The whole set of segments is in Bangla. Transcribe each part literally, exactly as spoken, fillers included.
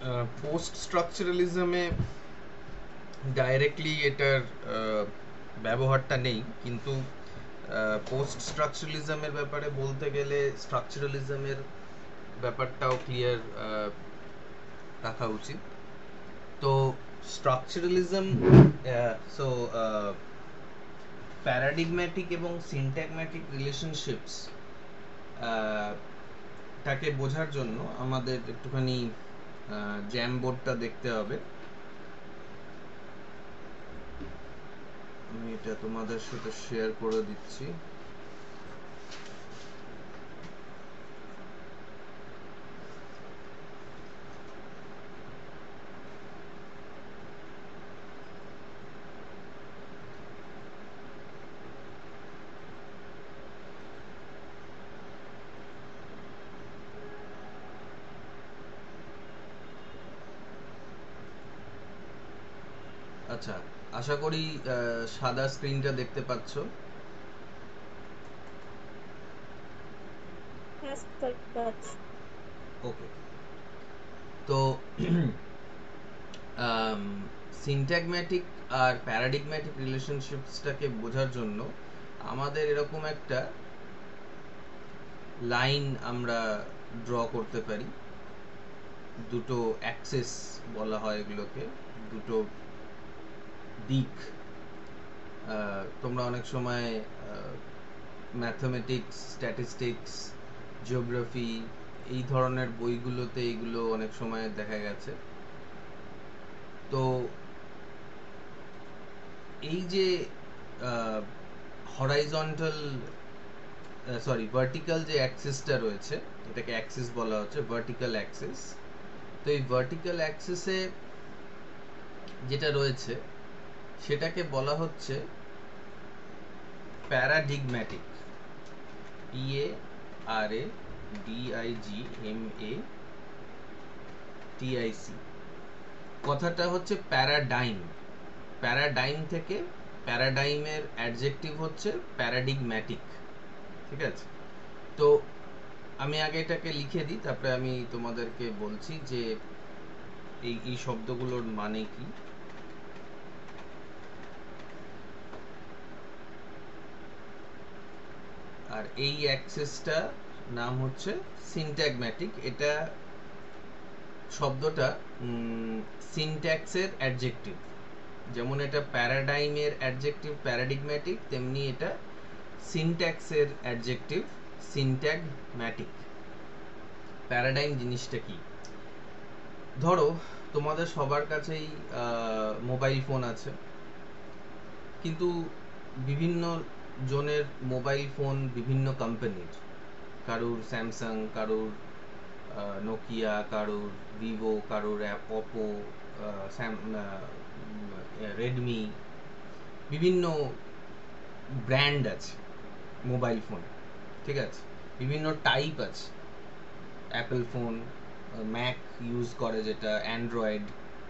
পোস্ট স্ট্রাকচারালিজমে ডাইরেক্টলি এটার আহ, ব্যবহারটা নেই, কিন্তু পোস্ট স্ট্রাকচারালিজমের ব্যাপারে বলতে গেলে স্ট্রাকচারালিজমের ব্যাপারটাও ক্লিয়ার রাখা উচিত। তো স্ট্রাকচারালিজম, সো প্যারাডিগম্যাটিক এবং সিনট্যাগম্যাটিক রিলেশনশিপস তাকে বোঝার জন্য আমাদের একটুখানি জ্যাম বোর্ডটা দেখতে হবে। আমি এটা তোমাদের সাথে শেয়ার করে দিচ্ছি। আচ্ছা, আশা করি আহ, সাদা স্ক্রিনটা দেখতে পাচ্ছ। ওকে, তো সিনট্যাগম্যাটিক আর প্যারাডিগম্যাটিক রিলেশনশিপসটাকে বোঝার জন্য আমাদের এরকম একটা লাইন আমরা ড্র করতে পারি। দুটো অ্যাক্সিস বলা হয় এগুলোকে, দুটো দিক। আহ, তোমরা অনেক সময় ম্যাথমেটিক্স, স্ট্যাটিস্টিক্স, জিওগ্রাফি এই ধরনের বইগুলোতে এইগুলো অনেক সময় দেখা গেছে। তো এই যে হরাইজন্টাল, সরি ভার্টিক্যাল যে অ্যাক্সিসটা রয়েছে, এটাকে অ্যাক্সিস বলা হচ্ছে, ভার্টিক্যাল অ্যাক্সিস। তো এই ভার্টিক্যাল অ্যাক্সিসে যেটা রয়েছে সেটাকে বলা হচ্ছে paradigmatic, P A R A D I G M A T I C. কথাটা হচ্ছে প্যারাডাইম। প্যারাডাইম থেকে, প্যারাডাইমের অ্যাডজেক্টিভ হচ্ছে প্যারাডিগম্যাটিক। ঠিক আছে, তো আমি আগে এটাকে লিখে দিই, তারপরে আমি তোমাদেরকে বলছি যে এই এই শব্দগুলোর মানে কি। আর এই অ্যাক্সেসটা নাম হচ্ছে সিনট্যাগম্যাটিক। এটা শব্দটা সিনট্যাক্সের অ্যাডজেক্টিভ। যেমন এটা প্যারাডাইমের অ্যাডজেক্টিভ প্যারাডিগম্যাটিক, তেমনি এটা সিনট্যাক্সের অ্যাডজেক্টিভ সিনট্যাগম্যাটিক। প্যারাডাইম জিনিসটা কি? ধরো তোমাদের সবার কাছেই মোবাইল ফোন আছে, কিন্তু বিভিন্ন জনের মোবাইল ফোন বিভিন্ন কোম্পানির। কারুর স্যামসাং, কারুর নোকিয়া, কারুর ভিভো, কারুর অপো, রেডমি, বিভিন্ন ব্র্যান্ড আছে মোবাইল ফোন। ঠিক আছে, বিভিন্ন টাইপ আছে। অ্যাপেল ফোন, ম্যাক ইউজ করে যেটা, অ্যান্ড্রয়েড।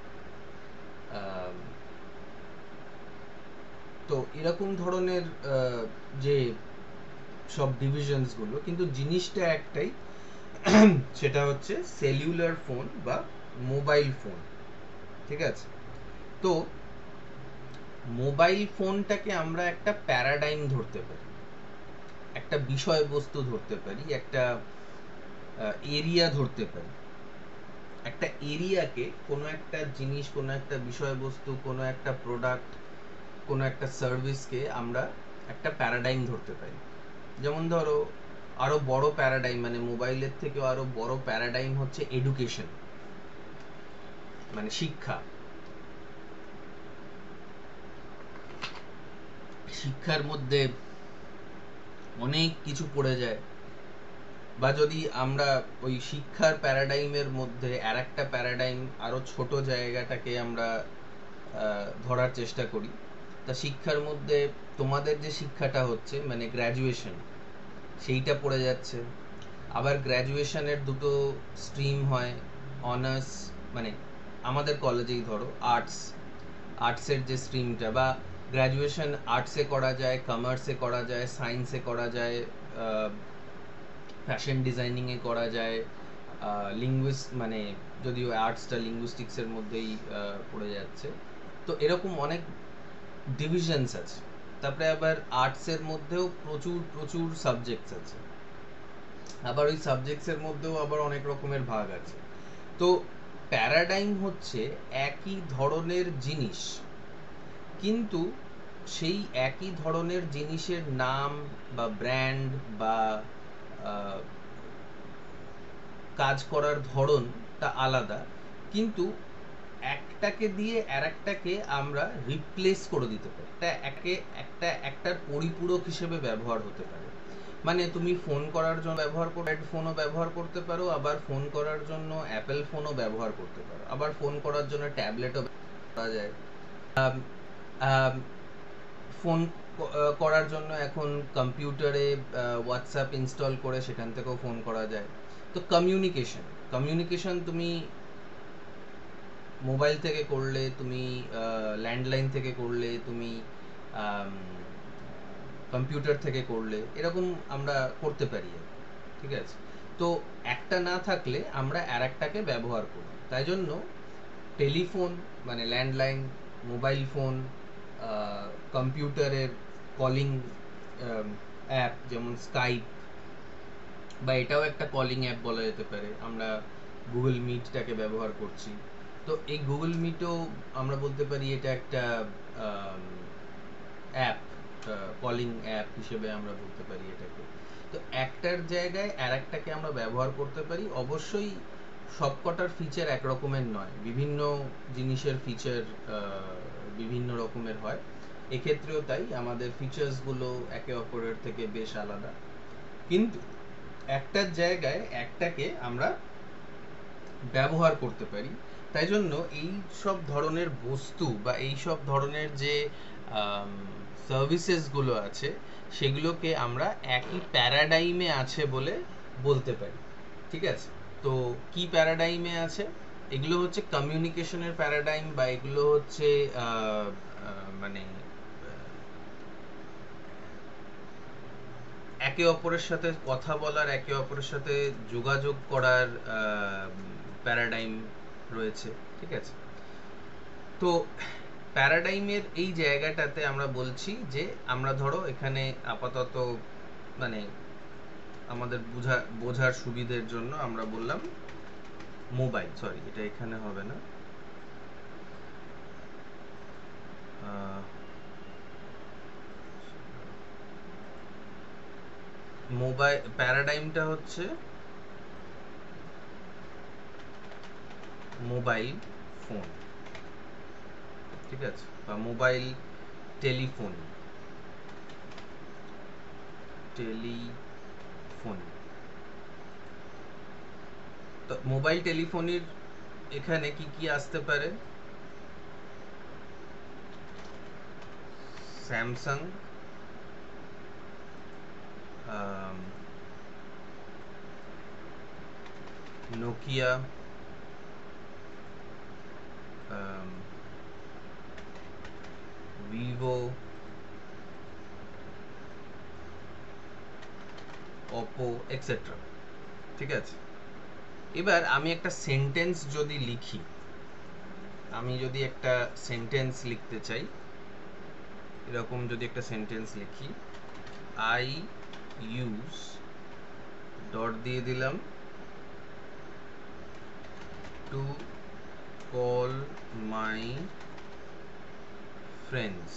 তো এরকম ধরনের যে সব ডিভিশনসগুলো, কিন্তু জিনিসটা একটাই, সেটা হচ্ছে সেলুলার ফোন বা মোবাইল ফোন। ঠিক আছে, তো মোবাইল ফোনটাকে আমরা একটা প্যারাডাইম ধরতে পারি, একটা বিষয়বস্তু ধরতে পারি, একটা এরিয়া ধরতে পারি। একটা এরিয়াকে, কোনো একটা জিনিস, কোনো একটা বিষয়বস্তু, কোনো একটা প্রোডাক্ট, কোনো একটা সার্ভিসকে আমরা একটা প্যারাডাইম ধরতে পারি। যেমন ধরো আরো বড় প্যারাডাইম, মানে মোবাইলের থেকেও আরো বড় প্যারাডাইম হচ্ছে এডুকেশন, মানে শিক্ষা। শিক্ষার মধ্যে অনেক কিছু পড়ে যায়। বা যদি আমরা ওই শিক্ষার প্যারাডাইমের মধ্যে আর একটা প্যারাডাইম, আরো ছোট জায়গাটাকে আমরা ধরার চেষ্টা করি, তা শিক্ষার মধ্যে তোমাদের যে শিক্ষাটা হচ্ছে মানে গ্র্যাজুয়েশন, সেইটা পড়ে যাচ্ছে। আবার গ্র্যাজুয়েশনের দুটো স্ট্রিম হয়, অনার্স, মানে আমাদের কলেজেই ধরো আর্টস, আর্টসের যে স্ট্রিমটা, বা গ্র্যাজুয়েশন আর্টসে করা যায়, কমার্সে করা যায়, সায়েন্সে করা যায়, ফ্যাশন ডিজাইনিংয়ে করা যায়, লিঙ্গুইস্ট মানে যদিও আর্টসটা লিঙ্গুইস্টিক্সের মধ্যেই পড়ে যাচ্ছে, তো এরকম অনেক ডিভিশনস আছে। তারপরে আবার আর্টসের মধ্যেও প্রচুর প্রচুর সাবজেক্টস আছে, আবার ওই সাবজেক্টসের মধ্যেও আবার অনেক রকমের ভাগ আছে। তো প্যারাডাইম হচ্ছে একই ধরনের জিনিস, কিন্তু সেই একই ধরনের জিনিসের নাম বা ব্র্যান্ড বা কাজ করার ধরনটা আলাদা, কিন্তু একটাকে দিয়ে আরেকটাকে আমরা রিপ্লেস করে দিতে পারি, এটা একে একটা একটার পরিপূরক হিসেবে ব্যবহার হতে পারে। মানে তুমি ফোন করার জন্য ব্যবহার করে হেডফোনও ব্যবহার করতে পারো, আবার ফোন করার জন্য অ্যাপেল ফোনও ব্যবহার করতে পারো, আবার ফোন করার জন্য ট্যাবলেটও করা যায়। ফোন করার জন্য এখন কম্পিউটারে হোয়াটসঅ্যাপ ইনস্টল করে সেখান থেকেও ফোন করা যায়। তো কমিউনিকেশন কমিউনিকেশন তুমি মোবাইল থেকে করলে, তুমি ল্যান্ডলাইন থেকে করলে, তুমি কম্পিউটার থেকে করলে, এরকম আমরা করতে পারি, ঠিক আছে? তো একটা না থাকলে আমরা আর একটাকে ব্যবহার করি। তাই জন্য টেলিফোন মানে ল্যান্ডলাইন, মোবাইল ফোন, কম্পিউটারের কলিং অ্যাপ যেমন স্কাইপ, বা এটাও একটা কলিং অ্যাপ বলা যেতে পারে। আমরা গুগল মিটটাকে ব্যবহার করছি, তো এই গুগল মিটও আমরা বলতে পারি এটা একটা অ্যাপ, কলিং অ্যাপ হিসেবে আমরা বলতে পারি এটাকে। তো একটার জায়গায় আর একটাকে আমরা ব্যবহার করতে পারি। অবশ্যই সবকটার ফিচার এক রকমের নয়, বিভিন্ন জিনিসের ফিচার বিভিন্ন রকমের হয়, এক্ষেত্রেও তাই আমাদের ফিচার্সগুলো একে অপরের থেকে বেশ আলাদা, কিন্তু একটার জায়গায় একটাকে আমরা ব্যবহার করতে পারি। তাই জন্য এই সব ধরনের বস্তু বা এই সব ধরনের যে সার্ভিসেসগুলো আছে সেগুলোকে আমরা একই প্যারাডাইমে আছে বলে বলতে পারি, ঠিক আছে? তো কি প্যারাডাইমে আছে? এগুলো হচ্ছে কমিউনিকেশনের প্যারাডাইম, বা এগুলো হচ্ছে মানে একে অপরের সাথে কথা বলার, একে অপরের সাথে যোগাযোগ করার প্যারাডাইম রয়েছে, ঠিক আছে? তো প্যারাডাইমের এই জায়গাটাতে আমরা বলছি যে আমরা ধরো এখানে আপাতত মানে আমাদের বোঝা বোঝার সুবিধের জন্য আমরা বললাম মোবাইল, সরি এটা এখানে হবে না, মোবাইল প্যারাডাইমটা হচ্ছে মোবাইল ফোন, ঠিক আছে, বা মোবাইল টেলিফোন টেলিফোন তো মোবাইল টেলিফোনির এখানে কি কি আসতে পারে? Samsung, Nokia, Vivo, Oppo et cetera, ঠিক আছে? এবার আমি একটা সেন্টেন্স যদি লিখি, আমি যদি একটা সেন্টেন্স লিখতে চাই, এরকম যদি একটা সেন্টেন্স লিখি, আই ইউজ ডট দিয়ে দিলাম to call my friends,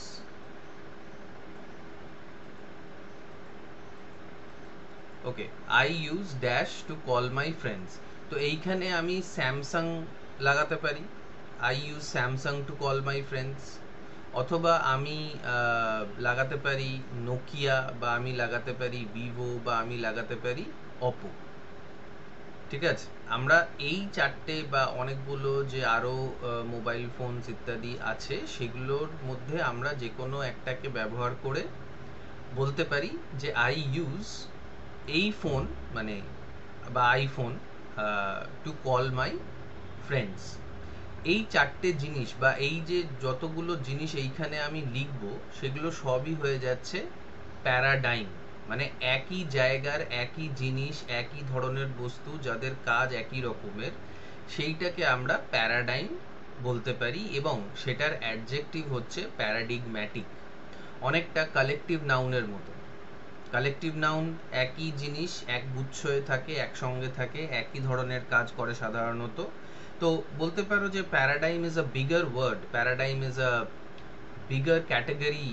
okay, I use dash to call my friends. তো এইখানে আমি স্যামসাং লাগাতে পারি, I use Samsung to call my friends, অথবা আমি লাগাতে পারি নোকিয়া, বা আমি লাগাতে পারি ভিভো, বা আমি লাগাতে পারি ওপো, ঠিক আছে? আমরা এই চারটে বা অনেকগুলো যে আরো মোবাইল ফোনস ইত্যাদি আছে সেগুলোর মধ্যে আমরা যে কোনো একটাকে ব্যবহার করে বলতে পারি যে আই ইউজ এই ফোন মানে বা iPhone to call my friends. এই চারটে জিনিস বা এই যে যতগুলো জিনিস এইখানে আমি লিখবো সেগুলো সবই হয়ে যাচ্ছে প্যারাডাইম, মানে একই জায়গার একই জিনিস, একই ধরনের বস্তু, যাদের কাজ একই রকমের, সেইটাকে আমরা প্যারাডাইম বলতে পারি, এবং সেটার অ্যাডজেক্টিভ হচ্ছে প্যারাডিগম্যাটিক। অনেকটা কালেকটিভ নাউনের মতো। কালেকটিভ নাউন একই জিনিস এক গুচ্ছ হয়ে থাকে, একসঙ্গে থাকে, একই ধরনের কাজ করে সাধারণত। তো বলতে পারো যে paradigm is a bigger word, paradigm is a bigger category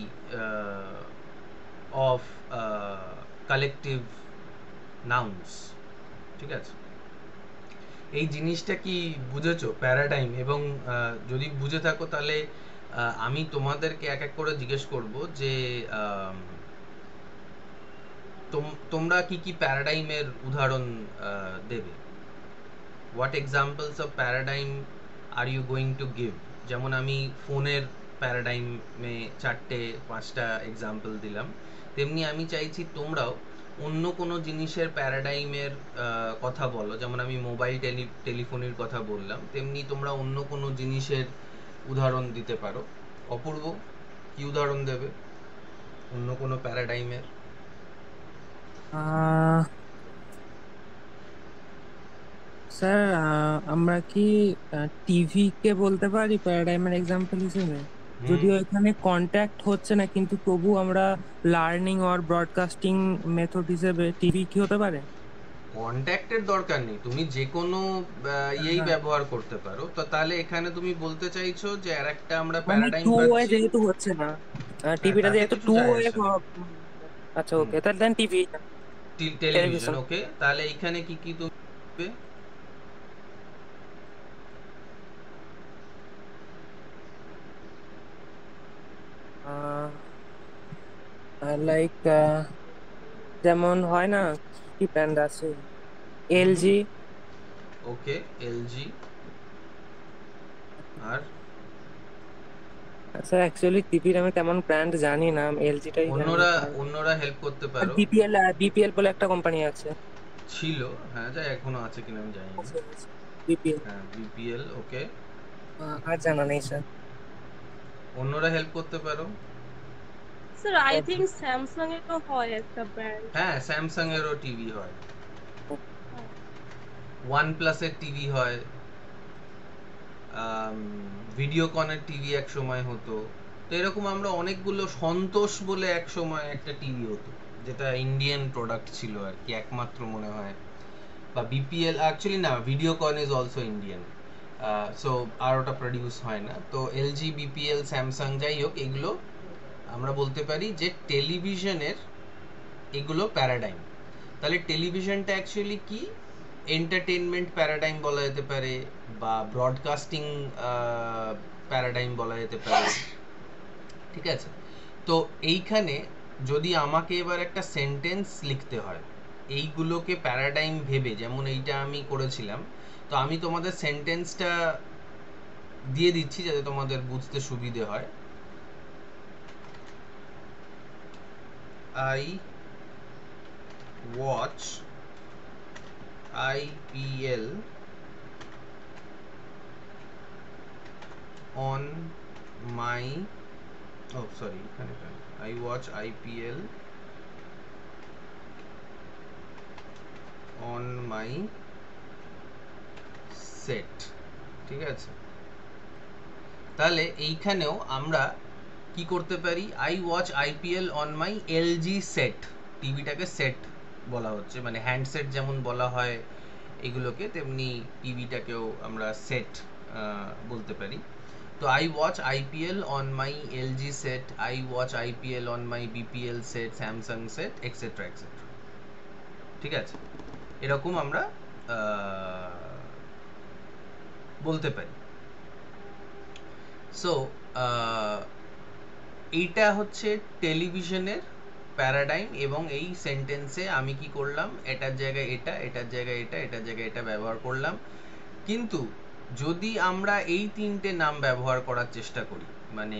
of collective nouns. ঠিক আছে, এই জিনিসটা কি বুঝেছো প্যারাডাইম? এবং আহ, যদি বুঝে থাকো তাহলে আহ, আমি তোমাদেরকে এক এক করে জিজ্ঞেস করব যে আম, তোম- তোমরা কি কি প্যারাডাইমের উদাহরণ আহ, দেবে? What examples of paradigm are you going to give? যেমন আমি ফোনের প্যারাডাইমে চারটে পাঁচটা এক্সাম্পল দিলাম, তেমনি আমি চাইছি তোমরাও অন্য কোনো জিনিসের প্যারাডাইমের কথা বলো। যেমন আমি মোবাইল টেলি টেলিফোনের কথা বললাম, তেমনি তোমরা অন্য কোনো জিনিসের উদাহরণ দিতে পারো। অপূর্ব, কি উদাহরণ দেবে অন্য কোনো প্যারাডাইমের? আহ স্যার, আহ, আমরা কি টিভি কে বলতে পারি প্যারাডাইমের এক্সাম্পল হিসেবে? হুম। যদিও এখানে কন্ট্যাক্ট হচ্ছে না, কিন্তু তবু আমরা লার্নিং অর ব্রডকাস্টিং মেথড হিসেবে টিভি কি হতে পারে? কন্ট্যাক্টের দরকার নেই, তুমি যে কোনো আহ, ইয়েই হ্যাঁ, ব্যবহার করতে পারো। তো তাহলে এখানে তুমি বলতে চাইছো যে আর একটা আমরা মানে প্যারাডাইম টু ওয়ে পাচ্ছি। যেহেতু হচ্ছে না, হ্যাঁ, টিভিটা তাতে যেহেতু কিছু টু যায় ওয়ে। আসে না। আচ্ছা, হুম। ওকে, তাহলে then TV, television, television. Okay, তাহলে এইখানে কি কি তুমি দেবে? লাইক, যেমন হয় না, কি ব্র্যান্ড আছে, হুম হুম। এলজি। ওকে, এলজি। আর আচ্ছা, অ্যাকচুয়ালি টিভির আমি তেমন ব্র্যান্ড জানি না, এলজিটাই জানি। অন্যরা আর অন্যরা হেল্প করতে আর পারো। বিপিএল, বিপিএল বলে একটা কোম্পানি আছে। ছিল, হ্যাঁ, যা এখনো আছে কিনা আমি জানি না। আছে, আছে, বিপিএল। হ্যাঁ, বিপিএল, ওকে। আর জানা নেই স্যার। অন্যরা হেল্প করতে পারো। স্যার আই থিঙ্ক স্যামসাং এরও হয় একটা ব্র্যান্ড। হ্যাঁ, স্যামসাং এরও টিভি হয়, ওয়ান প্লাসের টিভি হয়, ভিডিওকনের টিভি এক সময় হতো। তো এরকম আমরা অনেকগুলো, সন্তোষ বলে এক সময় একটা টিভি হতো, যেটা ইন্ডিয়ান প্রোডাক্ট ছিল আর কি, একমাত্র মনে হয়। বা বিপিএল, অ্যাকচুয়ালি না, Videocon is also Indian. So আর ওটা প্রডিউস হয় না। তো এলজি, বিপিএল, স্যামসাং, যাই হোক, এগুলো আমরা বলতে পারি যে টেলিভিশনের এগুলো প্যারাডাইম। তাহলে টেলিভিশনটা অ্যাকচুয়ালি কি? এন্টারটেনমেন্ট প্যারাডাইম বলা যেতে পারে, বা ব্রডকাস্টিং প্যারাডাইম বলা যেতে পারে। ঠিক আছে, তো এইখানে যদি আমাকে এবার একটা সেন্টেন্স লিখতে হয় এইগুলোকে প্যারাডাইম ভেবে, যেমন এইটা আমি করেছিলাম, তো আমি তোমাদের সেন্টেন্সটা দিয়ে দিচ্ছি যাতে তোমাদের বুঝতে সুবিধে হয়। I watch IPL on my, oh sorry, এখানে কেন? I watch I P L on my set। ঠিক আছে, তাহলে এইখানেও আমরা কি করতে পারি? I watch IPL on my LG set. টিভিটাকে সেট বলা হচ্ছে, মানে হ্যান্ডসেট যেমন বলা হয় এগুলোকে, তেমনি টিভিটাকেও আমরা সেট বলতে পারি। তো I watch IPL on my LG set, I watch IPL on my BPL set, Samsung set, et cetera et cetera. ঠিক আছে, এরকম আমরা আহ, বলতে পারি। সো এইটা হচ্ছে টেলিভিশনের প্যারাডাইম, এবং এই সেন্টেন্সে আমি কি করলাম, এটার জায়গায় এটা, এটার জায়গায় এটা, এটার জায়গায় এটা ব্যবহার করলাম। কিন্তু যদি আমরা এই তিনটে নাম ব্যবহার করার চেষ্টা করি, মানে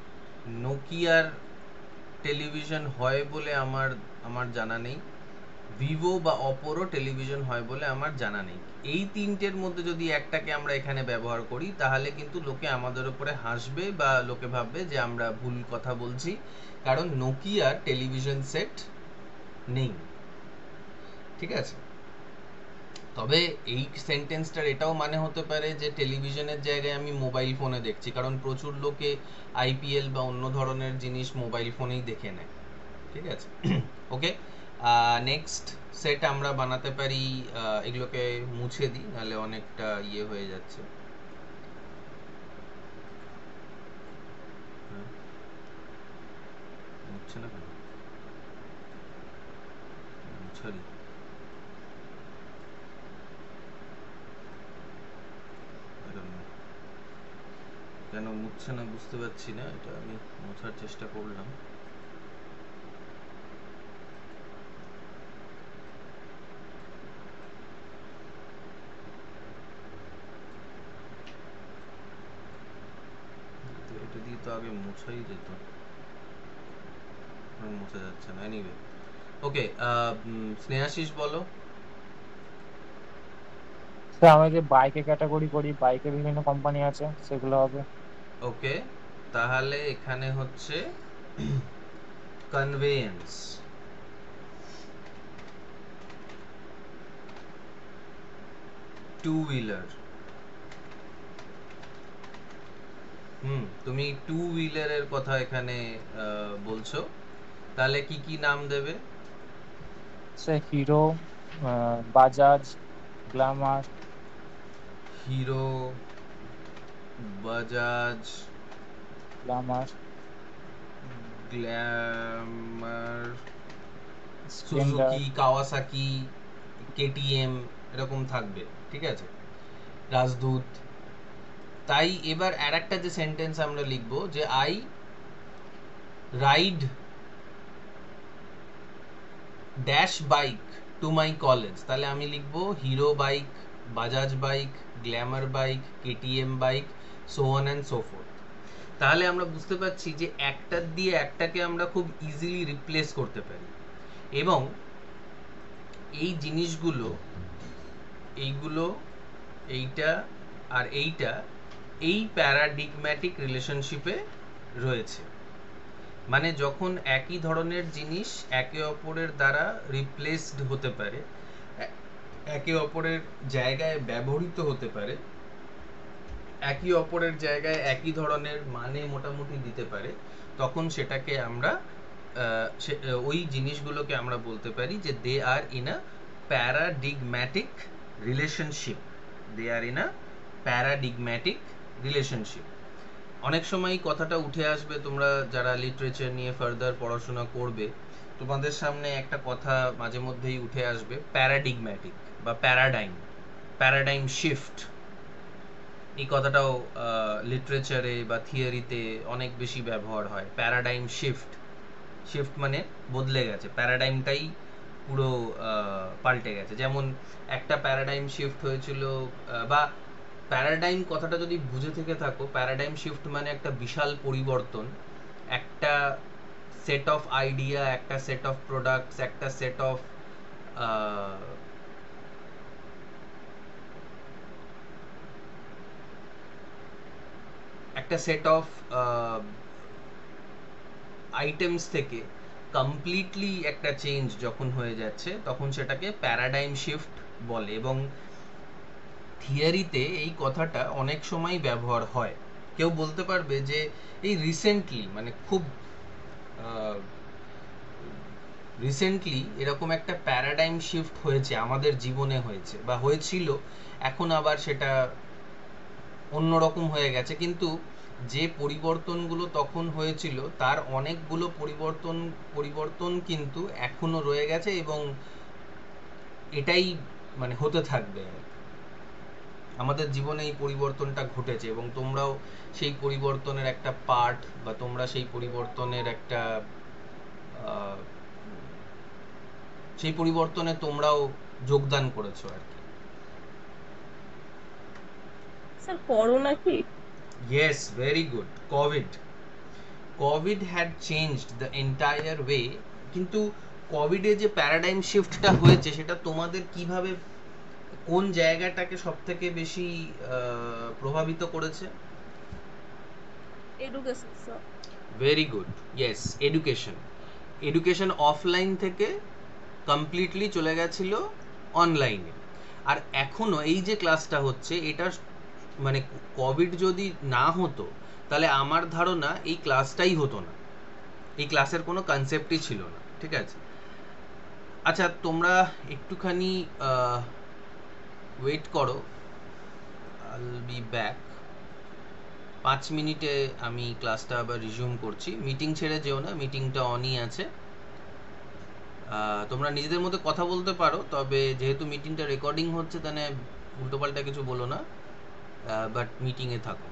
নোকিয়ার টেলিভিশন হয় বলে আমার আমার জানা নেই, ভিভো বা অপোরও টেলিভিশন হয় বলে আমার জানা নেই। এই তিনটের মধ্যে যদি একটাকে আমরা এখানে ব্যবহার করি তাহলে কিন্তু লোকে আমাদের উপরে হাসবে বা লোকে ভাববে যে আমরা ভুল কথা বলছি, কারণ নোকিয়ার টেলিভিশন সেট নেই। ঠিক আছে, তবে এই সেন্টেন্সটার এটাও মানে হতে পারে যে টেলিভিশনের জায়গায় আমি মোবাইল ফোনে দেখছি, কারণ প্রচুর লোকে আইপিএল বা অন্য ধরনের জিনিস মোবাইল ফোনেই দেখে নেয়। ঠিক আছে, ওকে। নেক্সট সেট আমরা বানাতে পারি, আহ, এগুলোকে মুছে দিই নাহলে অনেকটা ইয়ে হয়ে যাচ্ছে। হ্যাঁ, মুছছে না কেন? মুছারি I don't know. কেন মুছছে না বুঝতে পারছি না, এটা আমি মোছার চেষ্টা করলাম। তো এটা দিয়ে তো আগে মোছাই যেত, এখন মোছা যাচ্ছে না। এনিওয়ে, ওকে, স্নেহাশিস বলো। স্যার আমরা যে বাইকে ক্যাটাগরি করি, বাইকের বিভিন্ন কোম্পানি আছে, সেগুলো হবে। ওকে, তাহলে এখানে হচ্ছে কনভেয়েন্স, টু হুইলার। হুম, তুমি টু হুইলারের কথা এখানে আহ, বলছো, তাহলে কি কি নাম দেবে? Sir Hero, Bajaj, Glamour. Hero, Bajaj, Glamour, Glamour, Splendor. Suzuki, Kawasaki, KTM, এরকম থাকবে। ঠিক আছে, রাজদূত। তাই এবার আর একটা যে সেন্টেন্স আমরা লিখবো যে I ride dash bike to my college, তাহলে আমি লিখবো Hero bike, Bajaj bike, Glamour bike, KTM bike, so on and so forth. তাহলে আমরা বুঝতে পারছি যে একটার দিয়ে একটাকে আমরা খুব ইজিলি রিপ্লেস করতে পারি, এবং এই জিনিসগুলো, এইগুলো, এইটা আর এইটা এই প্যারাডিগম্যাটিক রিলেশনশিপে রয়েছে। মানে যখন একই ধরনের জিনিস একে অপরের দ্বারা রিপ্লেসড হতে পারে, এ- একে অপরের জায়গায় ব্যবহৃত হতে পারে, একই অপরের জায়গায় একই ধরনের মানে মোটামুটি দিতে পারে, তখন সেটাকে আমরা আহ, সে- ওই জিনিসগুলোকে আমরা বলতে পারি যে they are in a paradigmatic relationship. They are in a paradigmatic relationship. অনেক সময় এই কথাটা উঠে আসবে, তোমরা যারা লিটারেচার নিয়ে ফার্দার পড়াশোনা করবে তোমাদের সামনে একটা কথা মাঝে মধ্যেই উঠে আসবে, প্যারাডিগম্যাটিক বা প্যারাডাইম, প্যারাডাইম শিফট। এই কথাটাও লিটারেচারে বা থিওরিতে অনেক বেশি ব্যবহার হয়। প্যারাডাইম শিফট, শিফট মানে বদলে গেছে, প্যারাডাইমটাই পুরো আহ, পাল্টে গেছে। যেমন একটা প্যারাডাইম শিফট হয়েছিল, আহ, বা প্যারাডাইম কথাটা যদি বুঝে থেকে থাকো, প্যারাডাইম শিফট মানে একটা বিশাল পরিবর্তন, একটা সেট অফ আইডিয়া, একটা সেট অফ প্রোডাক্টস, একটা সেট অফ একটা সেট অফ আইটেমস থেকে কমপ্লিটলি একটা চেঞ্জ যখন হয়ে যাচ্ছে তখন সেটাকে প্যারাডাইম শিফট বলে। এবং থিওরিতে এই কথাটা অনেক সময় ব্যবহার হয়। কেউ বলতে পারবে যে এই রিসেন্টলি, মানে খুব রিসেন্টলি এরকম একটা প্যারাডাইম শিফট হয়েছে আমাদের জীবনে, হয়েছে বা হয়েছিল, এখন আবার সেটা অন্যরকম হয়ে গেছে। কিন্তু যে পরিবর্তনগুলো তখন হয়েছিল তার অনেকগুলো পরিবর্তন পরিবর্তন কিন্তু এখনো রয়ে গেছে, এবং এটাই মানে হতে থাকবে। আমাদের জীবনে এই পরিবর্তনটা ঘটেছে এবং তোমরাও সেই পরিবর্তনের একটা পার্ট, বা তোমরা সেই পরিবর্তনের একটা আহ, সেই পরিবর্তনে তোমরাও যোগদান করেছো আর কি। স্যার করোনা কি? Yes, very good. COVID. COVID had changed the entire way. কিন্তু কোভিডে যে প্যারাডাইম শিফটটা হয়েছে সেটা তোমাদের কিভাবে, কোন জায়গাটাকে সব থেকে বেশি আহ, প্রভাবিত করেছে? Education sir. Very good, yes, education. Education offline থেকে কমপ্লিটলি চলে গেছিল অনলাইনে। আর এখনো এই যে ক্লাসটা হচ্ছে এটা মানে কোভিড যদি না হতো তাহলে আমার ধারণা এই ক্লাসটাই হতো না, এই ক্লাসের কোনো কনসেপ্টই ছিল না, ঠিক আছে? আচ্ছা তোমরা একটুখানি ওয়েট করো, আই উইল বি ব্যাক। পাঁচ মিনিটে আমি ক্লাসটা আবার রিজিউম করছি। মিটিং ছেড়ে যেও না, মিটিংটা অনই আছে। আহ, তোমরা নিজেদের মধ্যে কথা বলতে পারো, তবে যেহেতু মিটিংটা রেকর্ডিং হচ্ছে তাহলে উল্টোপাল্টা কিছু বলো না, বাট মিটিংয়ে থাকো।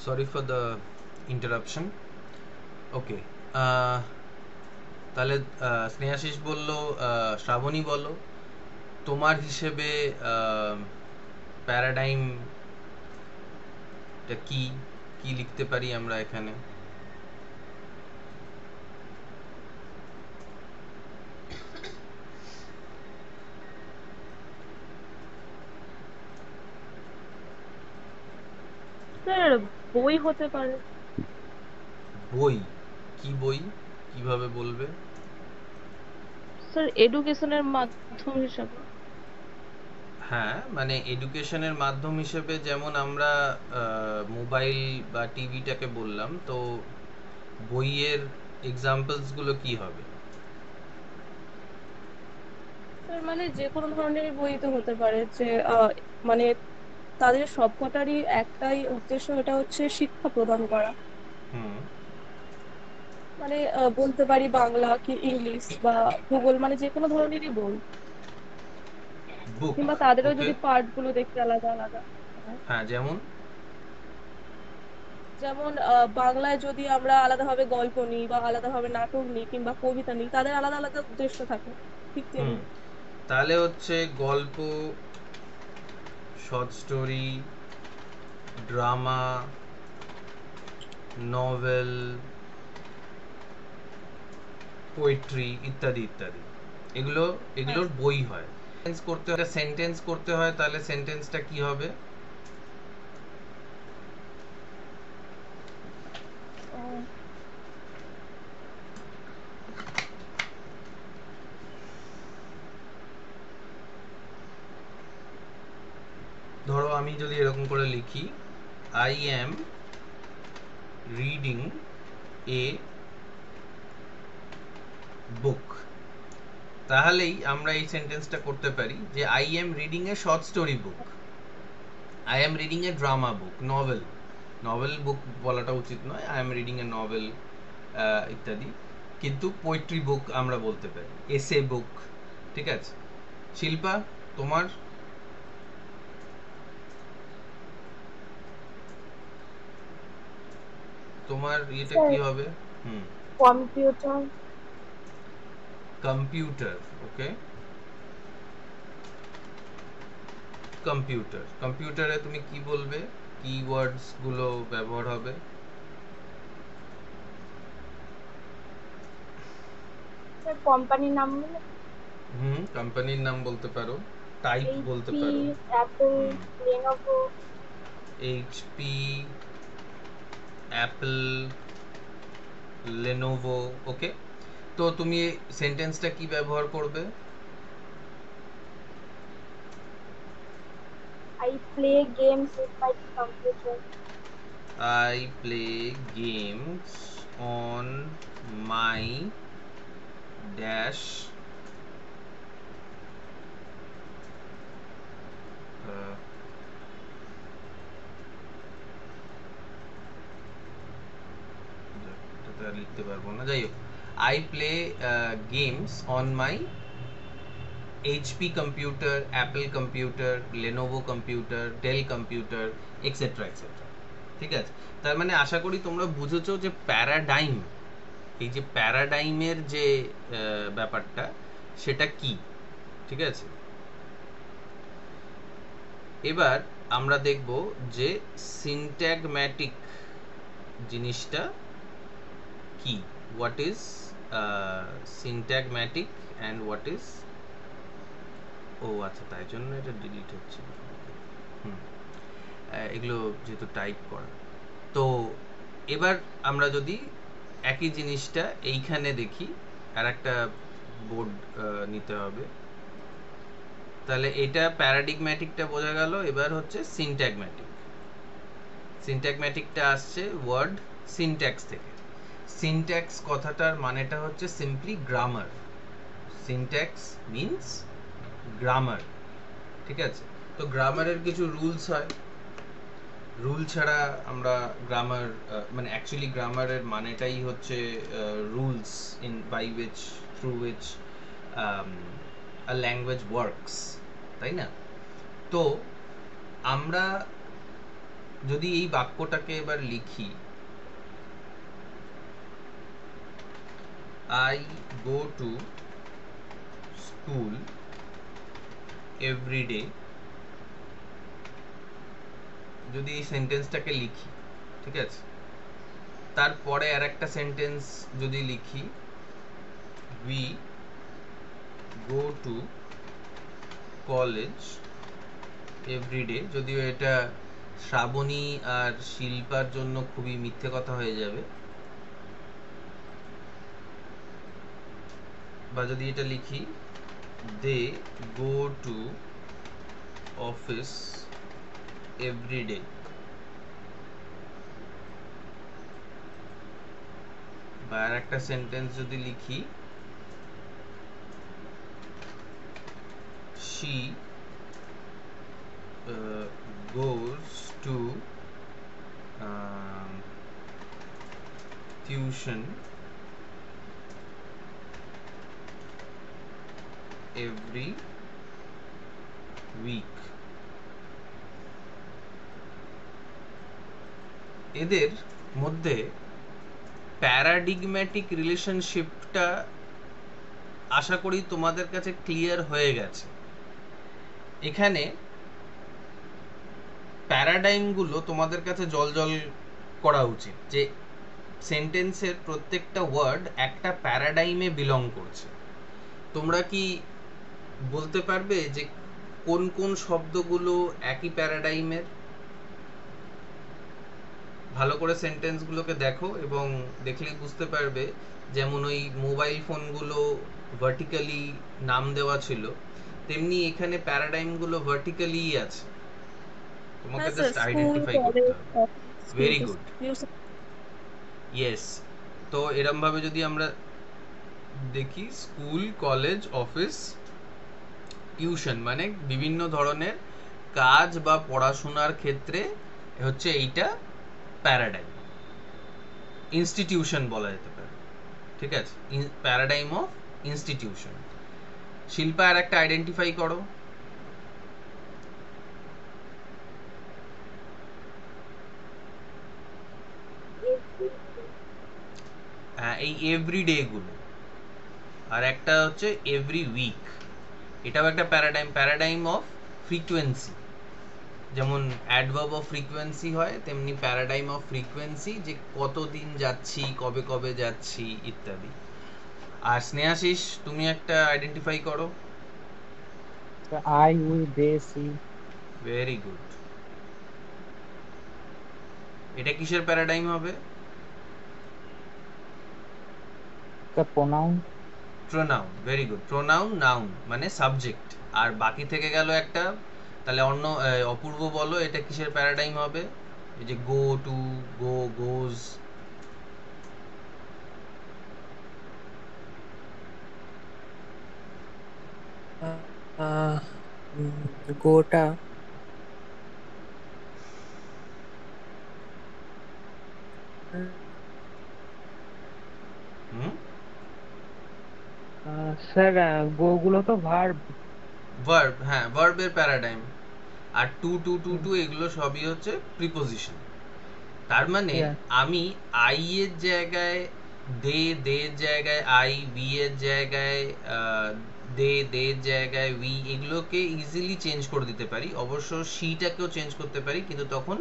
Sorry for the interruption. Okay, তাহলে আহ, স্নেহাশিস বলল, আহ, শ্রাবণী বলো তোমার হিসেবে প্যারাডাইম কি কি লিখতে পারি আমরা এখানে? স্যার বই হতে পারে। বই? কি বই, কিভাবে বলবে? স্যার এডুকেশনের মাধ্যম হিসাবে। হ্যাঁ, মানে এডুকেশনের মাধ্যম হিসেবে যেমন আমরা মোবাইল বা টিভিটাকে বললাম, তো বইয়ের এক্সাম্পলস গুলো কি হবে? স্যার মানে যে কোনো ধরনের বই তো হতে পারে, যে আহ, মানে তাদের সবকটারই একটাই উদ্দেশ্য, এটা হচ্ছে শিক্ষা প্রদান করা। হুম, মানে আহ, বলতে পারি বাংলা কি ইংলিশ বা ভূগোল, মানে যে কোনো ধরনেরই বই। বুক। কিংবা তাদেরও ওকে, যদি পার্ট গুলো দেখতে আলাদা আলাদা হয়। হ্যাঁ, যেমন যেমন আহ, বাংলায় যদি আমরা আলাদাভাবে গল্প নিই বা আলাদাভাবে নাটক নিই কিংবা কবিতা নিই, তাদের আলাদা আলাদা উদ্দেশ্য থাকে। ঠিক হুম, তেমনি। তাহলে হচ্ছে গল্প, short story, drama, novel, poetry ইত্যাদি ইত্যাদি, এগুলো হ্যাঁ। এগুলোর বই হয়। সেন্টেন্স করতে হয়, সেন্টেন্স করতে হয়, তাহলে সেন্টেন্সটা কি হবে? আহ, ধরো আমি যদি এরকম করে লিখি, আই অ্যাম রিডিং এ বুক, তাহলেই আমরা এই সেন্টেন্সটা করতে পারি যে I am reading a short story book, I am reading a drama book, novel, novel book বলাটা উচিত নয়, I am reading a novel ইত্যাদি। কিন্তু পোয়েট্রি বুক আমরা বলতে পারি, এসে বুক। ঠিক আছে শিল্পা, তোমার তোমার এটা স্যার কি হবে? হুম, কম্পিউটার। কম্পিউটার। ওকে, কম্পিউটার, কম্পিউটারে তুমি কি বলবে, কিওয়ার্ডস গুলো ব্যবহার হবে? স্যার কোম্পানির নাম বলে হুম, কোম্পানির নাম বলতে পারো, টাইপ বলতে এইচপি, পারো। অ্যাপল, হুম, Lenovo. HP, Apple, Lenovo. Okay, তো তুমি সেন্টেন্সটা কি ব্যবহার করবে? I play games with my computer. I play games on my dash লিখতে পারবো না, যাই হোক, I play games on my HP computer, Apple computer, Lenovo computer, Dell computer, et cetera et cetera. ঠিক আছে, তার মানে আশা করি তোমরা বুঝেছো যে প্যারাডাইম, এই যে প্যারাডাইমের যে আহ, ব্যাপারটা, সেটা কি। ঠিক আছে, এবার আমরা দেখব যে সিনট্যাগম্যাটিক জিনিসটা কি, what is syntagmatic and what is, ও আচ্ছা, তাই জন্য এটা ডিলিট হচ্ছে। হুম, আহ, এগুলো যেহেতু টাইপ করা, তো এবার আমরা যদি একই জিনিসটা এইখানে দেখি, আর একটা বোর্ড নিতে হবে, তাহলে এটা প্যারাডিগম্যাটিকটা বোঝা গেল। এবার হচ্ছে সিনট্যাগম্যাটিক। সিনট্যাগম্যাটিকটা আসছে ওয়ার্ড সিনট্যাক্স থেকে। সিনট্যাক্স কথাটার মানেটা হচ্ছে simply grammar. Syntax means grammar. ঠিক আছে, তো গ্রামারের কিছু রুলস হয়, রুল ছাড়া আমরা গ্রামার, মানে অ্যাকচুয়ালি গ্রামারের মানেটাই হচ্ছে rules in by which, through which a language works, তাই না? তো আমরা যদি এই বাক্যটাকে এবার লিখি, I go to school every day, যদি এই সেন্টেন্সটাকে লিখি, ঠিক আছে, তারপরে আর একটা সেন্টেন্স যদি লিখি, we go to college every day, যদিও এটা শ্রাবণী আর শিল্পার জন্য খুবই মিথ্যে কথা হয়ে যাবে, বা যদি এটা লিখি, they go to office every day, বা আর একটা সেন্টেন্স যদি লিখি, she uh, goes to um, tuition every week. এদের মধ্যে প্যারাডিগম্যাটিক রিলেশনশিপটা আশা করি তোমাদের কাছে ক্লিয়ার হয়ে গেছে। এখানে প্যারাডাইমগুলো তোমাদের কাছে জলজল করা উচিত, যে সেন্টেন্সের প্রত্যেকটা ওয়ার্ড একটা প্যারাডাইমে বিলং করছে। তোমরা কি বলতে পারবে যে কোন কোন শব্দগুলো একই প্যারাডাইমের? ভালো করে সেন্টেন্সগুলোকে দেখো এবং দেখলেই বুঝতে পারবে। যেমন ওই মোবাইল ফোনগুলো ভার্টিক্যালি নাম দেওয়া ছিল, তেমনি এখানে প্যারাডাইমগুলো ভার্টিক্যালি আছে, তোমাকে হ্যাঁ জাস্ট স্যার, স্কুল, আইডেন্টিফাই করতে কলেজ, হবে। Office, very good, music. Yes. তো এরম ভাবে যদি আমরা দেখি, স্কুল, কলেজ, অফিস, টিউশন, মানে বিভিন্ন ধরনের কাজ বা পড়াশোনার ক্ষেত্রে হচ্ছে এইটা প্যারাডাইম। ইনস্টিটিউশন বলা যেতে পারে, ঠিক আছে, প্যারাডাইম অফ ইনস্টিটিউশন। শিল্পা আর একটা আইডেন্টিফাই করো। হ্যাঁ, এই এভরিডে গুলো। আর একটা হচ্ছে এভরি উইক, এটাও একটা প্যারাডাইম, প্যারাডাইম অফ ফ্রিকোয়েন্সি। যেমন অ্যাডভার্ব অফ ফ্রিকোয়েন্সি হয়, তেমনি প্যারাডাইম অফ ফ্রিকোয়েন্সি, যে কতদিন যাচ্ছি, কবে কবে যাচ্ছি ইত্যাদি। আর স্নেহাশিস, তুমি একটা আইডেন্টিফাই করো। I, we, they, see. Very good. এটা কিসের প্যারাডাইম হবে? Pronoun. Pronoun, very good. Pronoun, noun মানে সাবজেক্ট। আর বাকি থেকে গেল একটা, তাহলে অন্য অপূর্ব বলো, এটা কিসের প্যারাডাইম হবে? এই যে গো টু, গো, গোজ। গোটা হুম, স্যার, গো গুলো তো ভার্ব। ভার্ব, হ্যাঁ, ভার্বের প্যারাডাইম। আর টু টু টু টু এগুলো সবই হচ্ছে প্রিপোজিশন। তার মানে আমি আই এর জায়গায় দে, দে এর জায়গায় আই, বি এর জায়গায় দে, দে এর জায়গায় উই, এগুলোকে ইজিলি চেঞ্জ করে দিতে পারি। অবশ্য শিটাকেও চেঞ্জ করতে পারি, কিন্তু তখন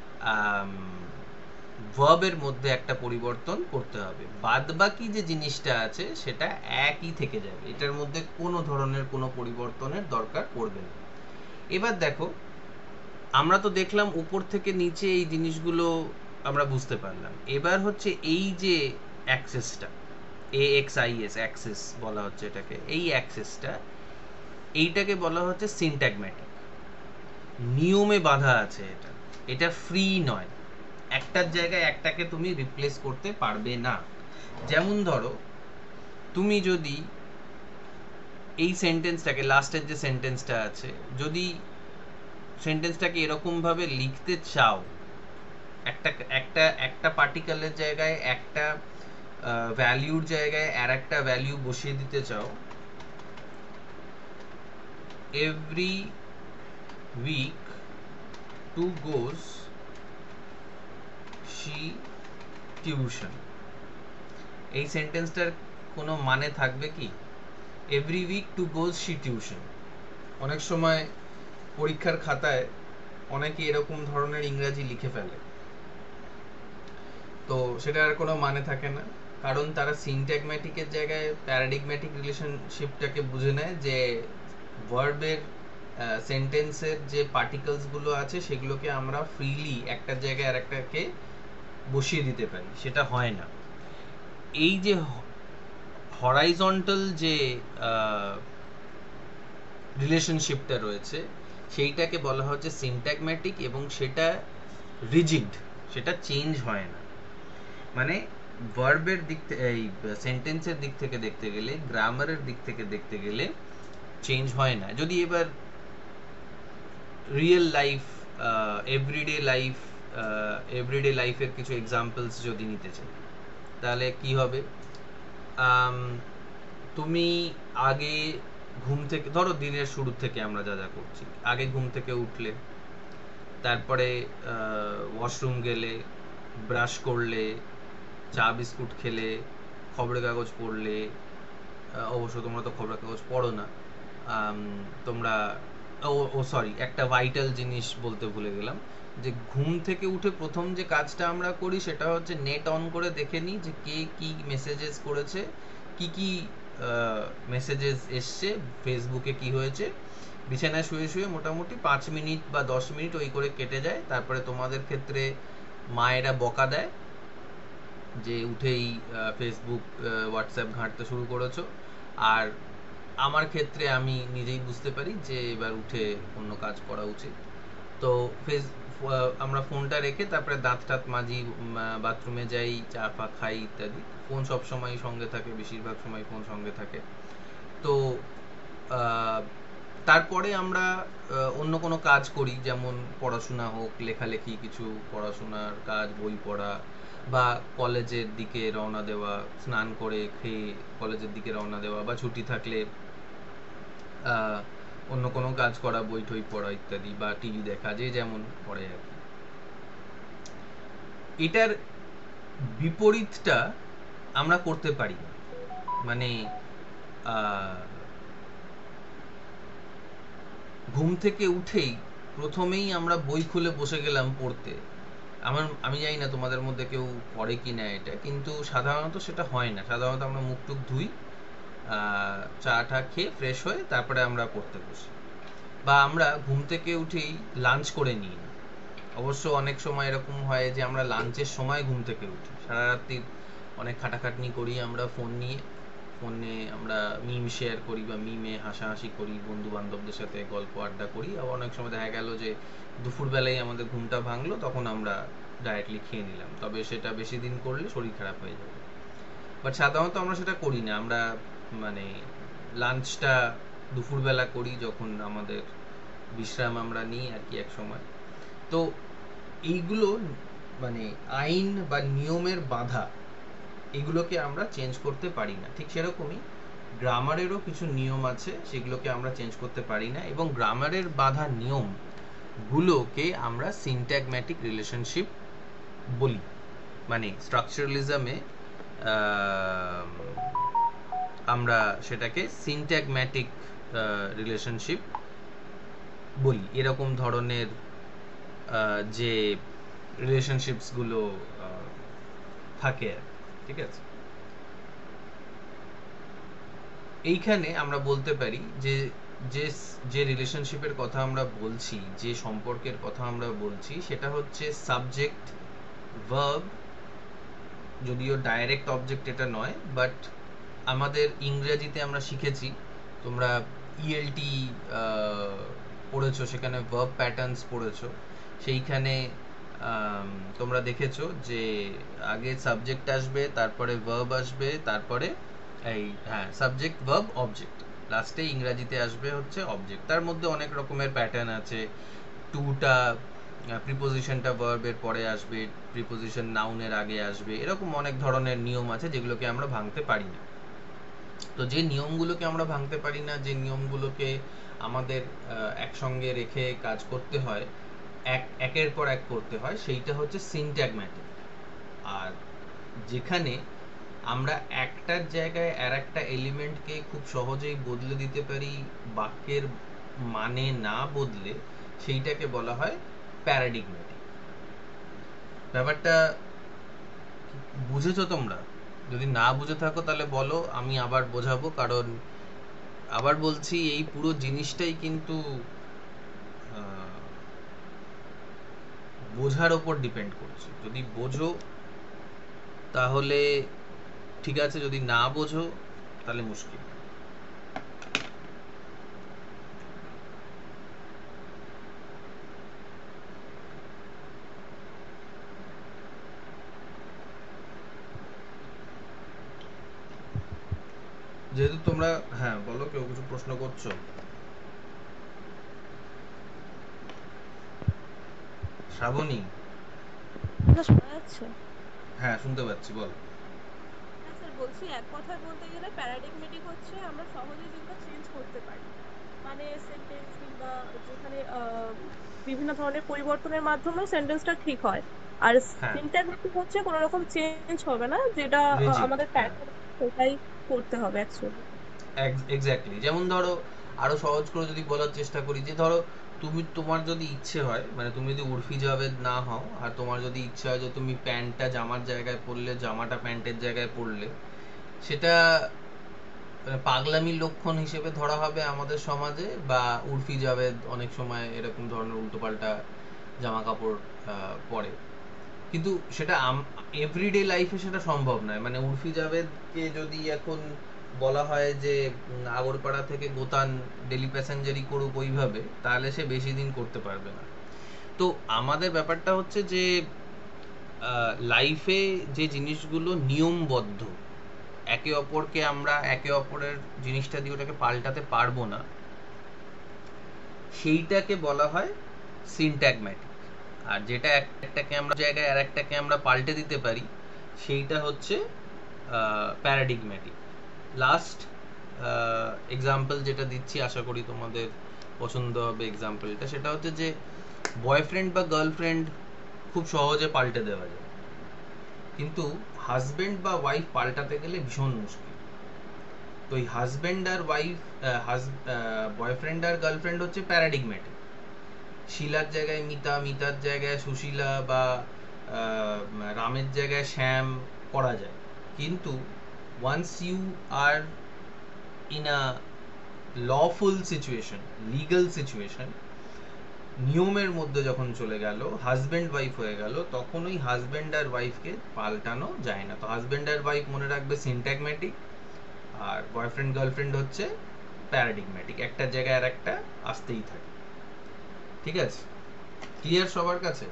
ভার্বের মধ্যে একটা পরিবর্তন করতে হবে। বাদ বাকি যে জিনিসটা আছে সেটা একই থেকে যাবে, এটার মধ্যে কোনো ধরনের কোনো পরিবর্তনের দরকার পড়বে না। এবার দেখো, আমরা তো দেখলাম উপর থেকে নিচে এই জিনিসগুলো আমরা বুঝতে পারলাম। এবার হচ্ছে এই যে অ্যাক্সেসটা, A X I S axis বলা হচ্ছে এটাকে, এই অ্যাক্সেসটা, এইটাকে বলা হচ্ছে সিনট্যাগম্যাটিক। নিয়মে বাঁধা আছে এটা, এটা ফ্রি নয়। একটার জায়গায় একটাকে তুমি রিপ্লেস করতে পারবে না। যেমন ধরো, তুমি যদি এই সেন্টেন্সটাকে, লাস্টের যে সেন্টেন্সটা আছে, যদি সেন্টেন্সটাকে এরকম ভাবে লিখতে চাও, একটা একটা একটা পার্টিকেলের জায়গায় একটা ভ্যালুর জায়গায় আর একটা ভ্যালু বসিয়ে দিতে চাও, every week to goes she tuition. এই সেন্টেন্সটার কোনো মানে থাকবে কি? Every week to goes she tuition. অনেক সময় পরীক্ষার খাতায় অনেকে এরকম ধরনের ইংরাজি লিখে ফেলে, তো সেটার কোনো মানে থাকে না, কারণ তারা সিনট্যাগম্যাটিকের জায়গায় প্যারাডিগম্যাটিক রিলেশনশিপটাকে বুঝে নেয়, যে ভার্বের সেন্টেন্সের যে পার্টিকলসগুলো আছে সেগুলোকে আমরা ফ্রিলি একটা জায়গায় আর একটাকে বসিয়ে দিতে পারি, সেটা হয় না। এই যে হরাইজন্টাল যে রিলেশনশিপটা রয়েছে সেইটাকে বলা হচ্ছে সিনট্যাগম্যাটিক, এবং সেটা রিজিড, সেটা চেঞ্জ হয় না। মানে ভার্বের দিক থেকে, এই সেন্টেন্সের দিক থেকে দেখতে গেলে, গ্রামারের দিক থেকে দেখতে গেলে চেঞ্জ হয় না। যদি এবার real life, everyday life, everyday লাইফের কিছু এক্সাম্পলস যদি নিতে চাই, তাহলে কি হবে? আম, তুমি আগে ঘুম থেকে, ধরো দিনের শুরু থেকে আমরা যা যা করছি, আগে ঘুম থেকে উঠলে, তারপরে ওয়াশরুম গেলে, ব্রাশ করলে, চা বিস্কুট খেলে, খবরের কাগজ পড়লে, অবশ্য তোমরা তো খবরের কাগজ পড়ো না, তোমরা ও ও সরি একটা ভাইটাল জিনিস বলতে ভুলে গেলাম, যে ঘুম থেকে উঠে প্রথম যে কাজটা আমরা করি সেটা হচ্ছে নেট অন করে দেখে নিই যে কে কি মেসেজেস করেছে, কি কি মেসেজেস এসছে, ফেসবুকে কি হয়েছে। বিছানায় শুয়ে শুয়ে মোটামুটি পাঁচ মিনিট বা দশ মিনিট ওই করে কেটে যায়। তারপরে তোমাদের ক্ষেত্রে মায়েরা বকা দেয় যে উঠেই ফেসবুক হোয়াটসঅ্যাপ ঘাঁটতে শুরু করেছো, আর আমার ক্ষেত্রে আমি নিজেই বুঝতে পারি যে এবার উঠে অন্য কাজ করা উচিত। তো ফেস আমরা ফোনটা রেখে তারপরে দাঁত টাত মাজি, বাথরুমে যাই, চা ফা খাই ইত্যাদি। ফোন সব সময় সঙ্গে থাকে, বেশিরভাগ সময় ফোন সঙ্গে থাকে। তো তারপরে আমরা অন্য কোনো কাজ করি, যেমন পড়াশোনা হোক, লেখালেখি, কিছু পড়াশোনার কাজ, বই পড়া, বা কলেজের দিকে রওনা দেওয়া, স্নান করে খেয়ে কলেজের দিকে রওনা দেওয়া, বা ছুটি থাকলে অন্য কোনো কাজ করা, বই টই পড়া ইত্যাদি, বা টিভি দেখা, যে যেমন করে আর কি। এটার বিপরীতটা আমরা করতে পারি না। মানে ঘুম থেকে উঠেই প্রথমেই আমরা বই খুলে বসে গেলাম পড়তে। আমার আমি জানি না তোমাদের মধ্যে কেউ করে কি না এটা, কিন্তু সাধারণত সেটা হয় না। সাধারণত আমরা মুখ টুক ধুই, চা টা খেয়ে ফ্রেশ হয়ে তারপরে আমরা পড়তে বসি, বা আমরা ঘুম থেকে উঠেই লাঞ্চ করে নিই না। অবশ্য অনেক সময় এরকম হয় যে আমরা লাঞ্চের সময় ঘুম থেকে উঠি, সারা রাত্রির অনেক খাটাখাটনি করি আমরা ফোন নিয়ে, ফোনে আমরা মিম শেয়ার করি বা মিমে হাসাহাসি করি, বন্ধু বান্ধবদের সাথে গল্প আড্ডা করি। আবার অনেক সময় দেখা গেল যে দুপুরবেলায় আমাদের ঘুমটা ভাঙলো, তখন আমরা ডাইরেক্টলি খেয়ে নিলাম। তবে সেটা বেশি দিন করলে শরীর খারাপ হয়ে যাবে। বাট সাধারণত আমরা সেটা করি না। আমরা মানে লাঞ্চটা দুপুরবেলা করি, যখন আমাদের বিশ্রাম আমরা নিই আর কি এক সময়। তো এইগুলো মানে আইন বা নিয়মের বাধা, এগুলোকে আমরা চেঞ্জ করতে পারি না। ঠিক সেরকমই গ্রামারেরও কিছু নিয়ম আছে, সেগুলোকে আমরা চেঞ্জ করতে পারি না, এবং গ্রামারের বাধা নিয়ম গুলোকে আমরা সিনট্যাগম্যাটিক রিলেশনশিপ বলি। মানে স্ট্রাকচারালিজমে আমরা সেটাকে সিনট্যাগম্যাটিক রিলেশনশিপ বলি। এরকম ধরনের যে রিলেশনশিপসগুলো থাকে, ঠিক আছে। এইখানে আমরা বলতে পারি যে যে যে রিলেশনশিপের কথা আমরা বলছি, যে সম্পর্কের কথা আমরা বলছি, সেটা হচ্ছে সাবজেক্ট ভার্ব। যদিও ডাইরেক্ট অবজেক্ট এটা নয়, বাট আমাদের ইংরেজিতে আমরা শিখেছি, তোমরা ইএলটি পড়েছো, সেখানে ভার্ব প্যাটার্নস পড়েছো। সেইখানে তোমরা দেখেছো যে আগে সাবজেক্ট আসবে, তারপরে ভার্ব আসবে, তারপরে এই হ্যাঁ সাবজেক্ট ভার্ব অবজেক্ট, লাস্টে ইংরেজিতে আসবে হচ্ছে অবজেক্ট। তার মধ্যে অনেক রকমের প্যাটার্ন আছে। টুটা প্রিপোজিশনটা ভার্বের পরে আসবে, প্রিপোজিশন নাউনের আগে আসবে, এরকম অনেক ধরনের নিয়ম আছে যেগুলোকে আমরা ভাঙতে পারি না। তো যে নিয়মগুলোকে আমরা ভাঙতে পারি না, যে নিয়মগুলোকে আমাদের একসঙ্গে রেখে কাজ করতে হয়, এক একের পর এক করতে হয়, সেইটা হচ্ছে সিনট্যাগম্যাটিক। আর যেখানে আমরা একটার জায়গায় আর একটা এলিমেন্টকে খুব সহজেই বদলে দিতে পারি বাক্যের মানে না বদলে, সেইটাকে বলা হয় প্যারাডিগম্যাটিক। ব্যাপারটা বুঝেছো তোমরা? যদি না বুঝে থাকো তাহলে বলো, আমি আবার বোঝাবো। কারণ আবার বলছি, এই পুরো জিনিসটাই কিন্তু বোঝার ওপর ডিপেন্ড করছে। যদি বোঝো তাহলে ঠিক আছে, যদি না বোঝো তাহলে মুশকিল। যেহেতু তোমরা, হ্যাঁ বলো, কেউ কিছু প্রশ্ন করছো? শ্রাবণী? আচ্ছা, শোনা যাচ্ছে? হ্যাঁ শুনতে পাচ্ছি, বল। হ্যাঁ স্যার, বলছি এক কথায় বলতে গেলে প্যারাডিগমেটিক হচ্ছে আমরা সহজেই যেগুলো চেঞ্জ করতে পারি, মানে সেন্টেন্স কিংবা যেখানে আহ, বিভিন্ন ধরনের পরিবর্তনের মাধ্যমেও সেন্টেন্সটা ঠিক হয়। আর হ্যাঁ, সিনট্যাগমেটিক হচ্ছে কোনো রকম চেঞ্জ হবে না, যেটা আহ, রিজিড, আমাদের হ্যাঁ, প্যাটার্ন সেটাই করতে হবে অ্যাকচুয়ালি। এক্স্যাক্টলি। যেমন ধরো, আরো সহজ করে যদি বলার চেষ্টা করি, যে ধরো তুমি, তোমার যদি ইচ্ছে হয়, মানে তুমি যদি উর্ফি জাভেদ না হও, আর তোমার যদি ইচ্ছে হয় যে তুমি প্যান্টটা জামার জায়গায় পরলে, জামাটা প্যান্টের জায়গায় পরলে, সেটা মানে পাগলামির লক্ষণ হিসেবে ধরা হবে আমাদের সমাজে, বা উর্ফি জাভেদ অনেক সময় এরকম ধরনের উল্টোপাল্টা জামা কাপড় পরে। কিন্তু সেটা এভরিডে লাইফে সেটা সম্ভব নয়। মানে উর্ফি জাভেদকে যদি এখন বলা হয় যে উম, আগরপাড়া থেকে গোতান ডেলি প্যাসেঞ্জারি করুক ওইভাবে, তাহলে সে বেশি দিন করতে পারবে না। তো আমাদের ব্যাপারটা হচ্ছে যে লাইফে যে জিনিসগুলো নিয়মবদ্ধ, একে অপরকে আমরা একে অপরের জিনিসটা দিয়ে ওটাকে পাল্টাতে পারবো না, সেইটাকে বলা হয় সিনট্যাগম্যাটিক। আর যেটা একটাকে আমরা জায়গায় আর একটাকে আমরা পাল্টে দিতে পারি, সেইটা হচ্ছে প্যারাডিগম্যাটিক। লাস্ট এক্সাম্পল যেটা দিচ্ছি, আশা করি তোমাদের পছন্দ হবে এক্সাম্পলটা, সেটা হচ্ছে যে বয়ফ্রেন্ড বা গার্লফ্রেন্ড খুব সহজে পাল্টে দেওয়া যায়, কিন্তু হাজবেন্ড বা ওয়াইফ পাল্টাতে গেলে ভীষণ মুশকিল। তো এই হাজবেন্ড আর ওয়াইফ, বয়ফ্রেন্ড আর গার্লফ্রেন্ড হচ্ছে প্যারাডিগম্যাটিক। শিলার জায়গায় মিতা, মিতার জায়গায় সুশীলা, বা আহ, রামের জায়গায় শ্যাম করা যায়। কিন্তু once you are in a lawful situation, legal situation, নিয়মের মধ্যে যখন চলে গেল, হাজব্যান্ড ওয়াইফ হয়ে গেল, তখন ওই হাজব্যান্ড আর ওয়াইফকে পাল্টানো যায় না। তো হাজব্যান্ড আর ওয়াইফ মনে রাখবে সিনট্যাগম্যাটিক, আর বয়ফ্রেন্ড গার্লফ্রেন্ড হচ্ছে প্যারাডিগম্যাটিক। একটা জায়গায় আর একটা আসতেই থাকে। ঠিক আছে? ক্লিয়ার সবার কাছে?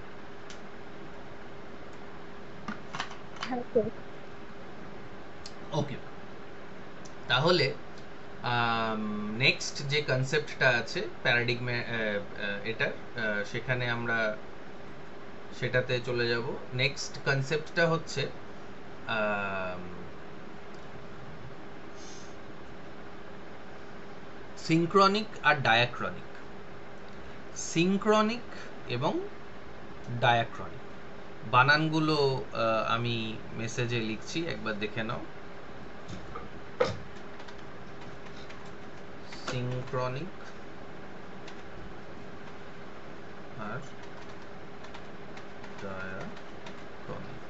হ্যাঁ স্যার। ওকে, তাহলে নেক্সট যে কনসেপ্টটা আছে প্যারাডিগমা, এটা সেখানে আমরা সেটাতে চলে যাব। নেক্সট কনসেপ্টটা হচ্ছে সিনক্রনিক আর ডায়াক্রনিক। সিনক্রনিক এবং ডায়াক্রনিক বানানগুলো আহ, আমি মেসেজে লিখছি, একবার দেখে নাও। সিনক্রনিক আর ডায়াক্রনিক।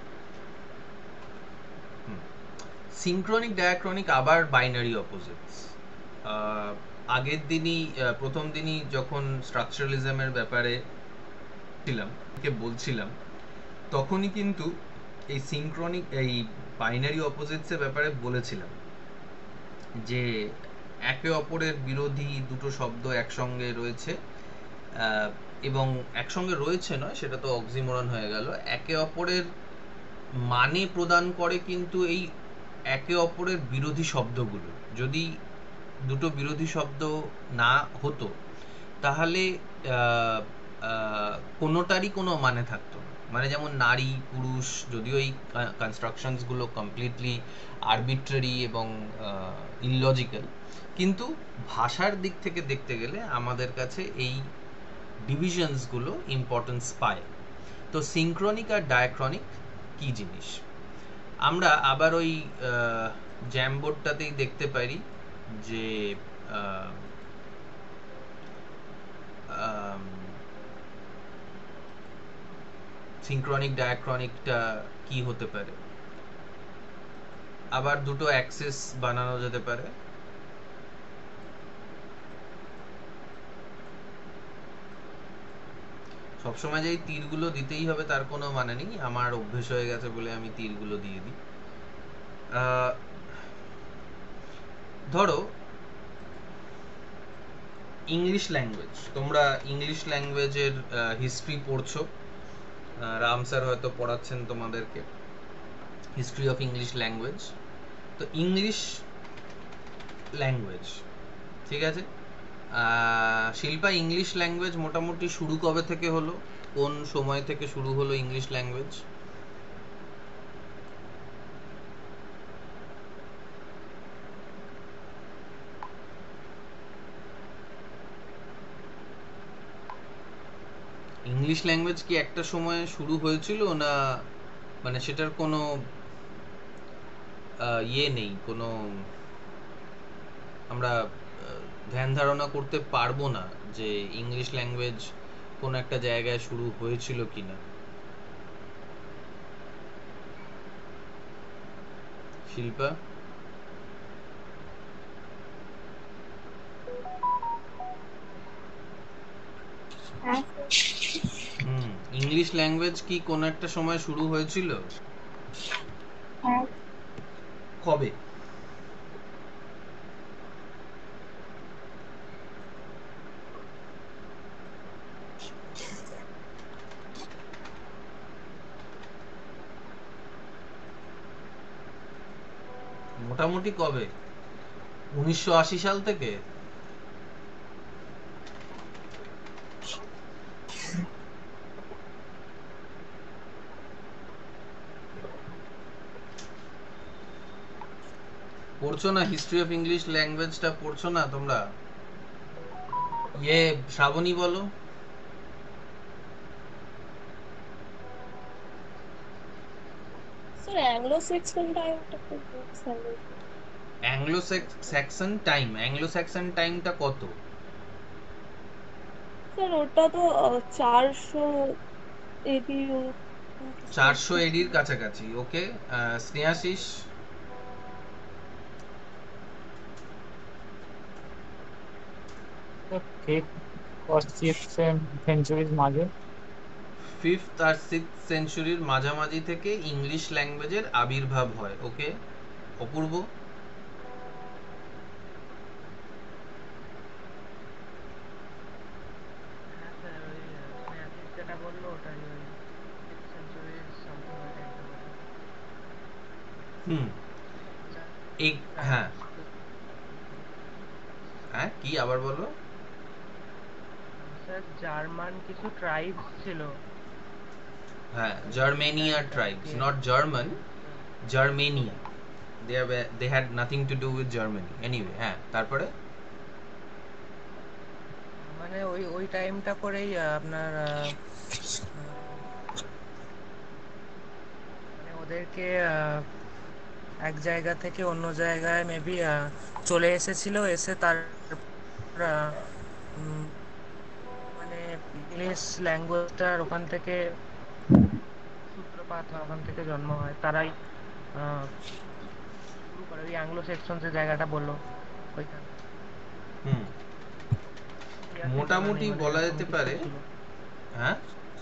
সিনক্রনিক ডায়াক্রনিক আবার বাইনারি অপোজিটস। আগের দিনই, প্রথম দিনই যখন স্ট্রাকচারালিজমের ব্যাপারে ছিলাম, বলছিলাম, তখনই কিন্তু এই সিনক্রনিক, এই বাইনারি অপোজিটসের ব্যাপারে বলেছিলাম যে একে অপরের বিরোধী দুটো শব্দ একসঙ্গে রয়েছে, এবং একসঙ্গে রয়েছে নয়, সেটা তো অক্সিমোরন হয়ে গেল, একে অপরের মানে প্রদান করে। কিন্তু এই একে অপরের বিরোধী শব্দগুলো, যদি দুটো বিরোধী শব্দ না হতো, তাহলে কোনোটারই কোনো মানে থাকতো না। মানে যেমন নারী পুরুষ, যদিও এই কনস্ট্রাকশনসগুলো কমপ্লিটলি আরবিট্রারি এবং ইললজিক্যাল, কিন্তু ভাষার দিক থেকে দেখতে গেলে আমাদের কাছে এই ডিভিশনসগুলো ইম্পর্টেন্স পায়। তো সিনক্রনিক আর ডায়াক্রনিক কি জিনিস। আমরা আবার ওই জ্যামবোর্ডটাতেই দেখতে পারি যে সিনক্রনিক ডায়াক্রনিকটা কি হতে পারে। আবার দুটো অ্যাক্সিস বানানো যেতে পারে। সবসময় যে এই তীরগুলো দিতেই হবে তার কোনো মানে নেই, আমার অভ্যেস হয়ে গেছে বলে আমি তীরগুলো দিয়ে দিই। ধরো ইংলিশ ল্যাঙ্গুয়েজ, তোমরা ইংলিশ ল্যাঙ্গুয়েজের হিস্ট্রি পড়ছো, রাম স্যার হয়তো পড়াচ্ছেন তোমাদেরকে হিস্ট্রি অফ ইংলিশ ল্যাঙ্গুয়েজ। তো ইংলিশ ল্যাঙ্গুয়েজ, ঠিক আছে, শিল্পা ইংলিশ ল্যাঙ্গুয়েজ মোটামুটি শুরু কবে থেকে হলো, কোন সময় থেকে শুরু হলো ইংলিশ ল্যাঙ্গুয়েজ? ইংলিশ ল্যাঙ্গুয়েজ কি একটা সময় শুরু হয়েছিল না, মানে সেটার কোনো ইয়ে নেই, কোনো আমরা ধ্যান ধারণা করতে পারবো না যে ইংলিশ ল্যাঙ্গুয়েজ কোন একটা জায়গায় শুরু হয়েছিল কিনা। শিল্পা? হুম, ইংলিশ ল্যাঙ্গুয়েজ কি কোন একটা সময় শুরু হয়েছিল? কবে? মোটামুটি কবে? উনিশশো আশি সাল থেকে? পড়ছো না হিস্ট্রি অফ ইংলিশ ল্যাঙ্গুয়েজটা, পড়ছো না তোমরা? ইয়ে শ্রাবণী বলো। স্যার অ্যাংলো স্যাক্সন টাইমটা খুব sir Anglo Saxon time, Anglo Saxon টাইমটা কত? স্যার ওটা তো চারশো এডি, চারশো এডির কাছাকাছি। ওকে, স্নেহাশিস? ফিফথ আর সিক্সথ সেঞ্চুরির মাঝে। ফিফথ আর সিক্সথ সেঞ্চুরির মাঝামাঝি থেকে ইংলিশ ল্যাঙ্গুয়েজের আবির্ভাব হয়। ওকে, অপূর্ব? হুম, এই হ্যাঁ হ্যাঁ কি আবার বলো? স্যার জার্মান কিছু ট্রাইবস ছিল, হ্যাঁ, Germania tribes, not German, Germania. they have they had nothing to do with Germany anyway। হ্যাঁ, তারপরে মানে ওই ওই টাইমটা করেই আপনার মানে ওদেরকে এক জায়গা থেকে অন্য জায়গায় মেবি চলে এসেছিল, এসে তার মানে ইংলিশ ল্যাঙ্গুয়েজটার ওখান থেকে সূত্রপাত হয়, ওখান থেকে জন্ম হয়, তারাই শুরু করে ওই অ্যাংলো সেকশন যে জায়গাটা বললো ওইখানে। হুম, মোটামুটি বলা যেতে পারে। হ্যাঁ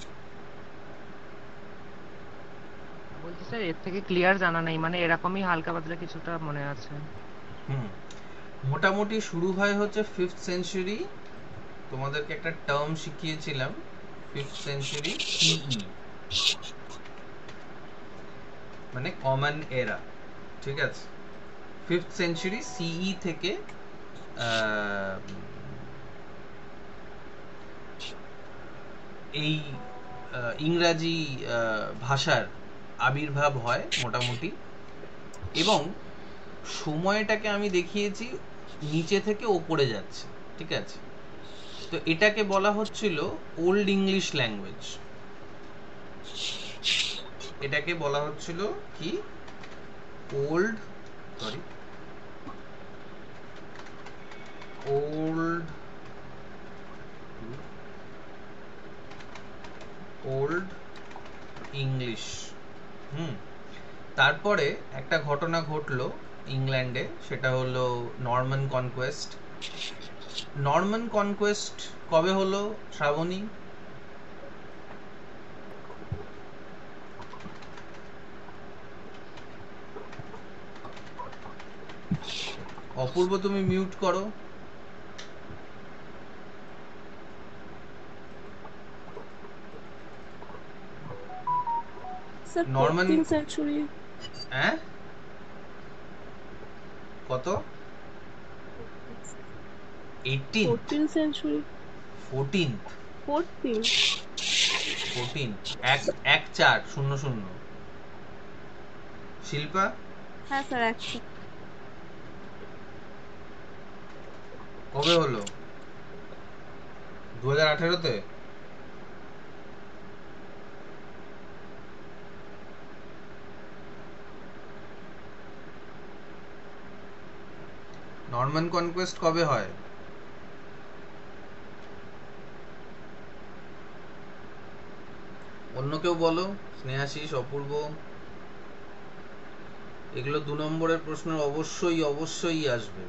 বলছি স্যার এর থেকে ক্লিয়ার জানা নেই, মানে এরকমই হালকা পাতলা কিছুটা মনে আছে। হুম, মোটামুটি শুরু হয় হচ্ছে ফিফথ সেঞ্চুরি। তোমাদেরকে একটা টার্ম শিখিয়েছিলাম, ফিফথ সেঞ্চুরি সিই, মানে কমন এরা, ঠিক আছে? ফিফথ সেঞ্চুরি সিই থেকে এই ইংরাজি ভাষার আবির্ভাব হয় মোটামুটি, এবং সময়টাকে আমি দেখিয়েছি নিচে থেকে ওপরে যাচ্ছে, ঠিক আছে? তো এটাকে বলা হচ্ছিল ওল্ড ইংলিশ ল্যাঙ্গুয়েজ। এটাকে বলা হচ্ছিল কি old sorry old old English. হুম তারপরে একটা ঘটনা ঘটলো ইংল্যান্ডে, সেটা হলো নরমান কনকোয়েস্ট। নরমান কনকোয়েস্ট কবে হলো শ্রাবণী? অপূর্ব তুমি মিউট করো। Sir Norman fourteen century. হ্যাঁ কত? Eighteen fourteen century. Fourteenth fourteen fourteen এক এক চার শূন্য শূন্য। শিল্পা হ্যাঁ স্যার একশো। কবে হলো? দু হাজার আঠেরোতে? নরমান কনকোয়েস্ট কবে হয়? অন্য কেউ বলো, স্নেহাশিস, অপূর্ব। এগুলো দু নম্বরের প্রশ্ন অবশ্যই অবশ্যই আসবে।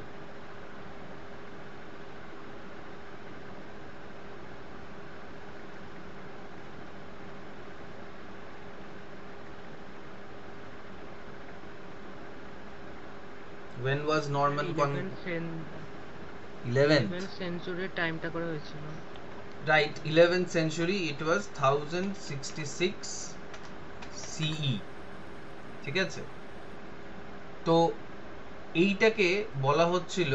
When was Norman con eleventh সেঞ্চুরির টাইমটা করে হয়েছিল। right eleventh century it was one thousand sixty-six C E ঠিক আছে। তো এইটাকে বলা হচ্ছিল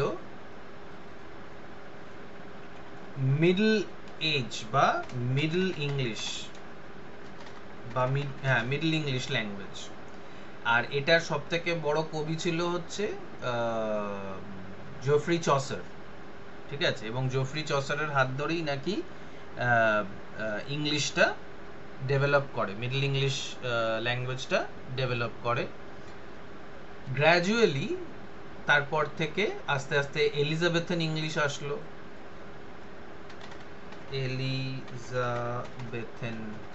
মিডল এজ বা মিডল ইংলিশ বা হ্যাঁ মিডল ইংলিশ ল্যাঙ্গুয়েজ। আর এটার সব থেকে বড় কবি ছিল হচ্ছে জোফ্রি চসার, ঠিক আছে। এবং জোফ্রি চসারের হাত ধরেই নাকি ইংলিশটা ডেভেলপ করে, মিডল ইংলিশ ল্যাঙ্গুয়েজটা ডেভেলপ করে। গ্র্যাজুয়ালি তারপর থেকে আস্তে আস্তে এলিজাবেথন ইংলিশ আসলো, এলিজাবেথন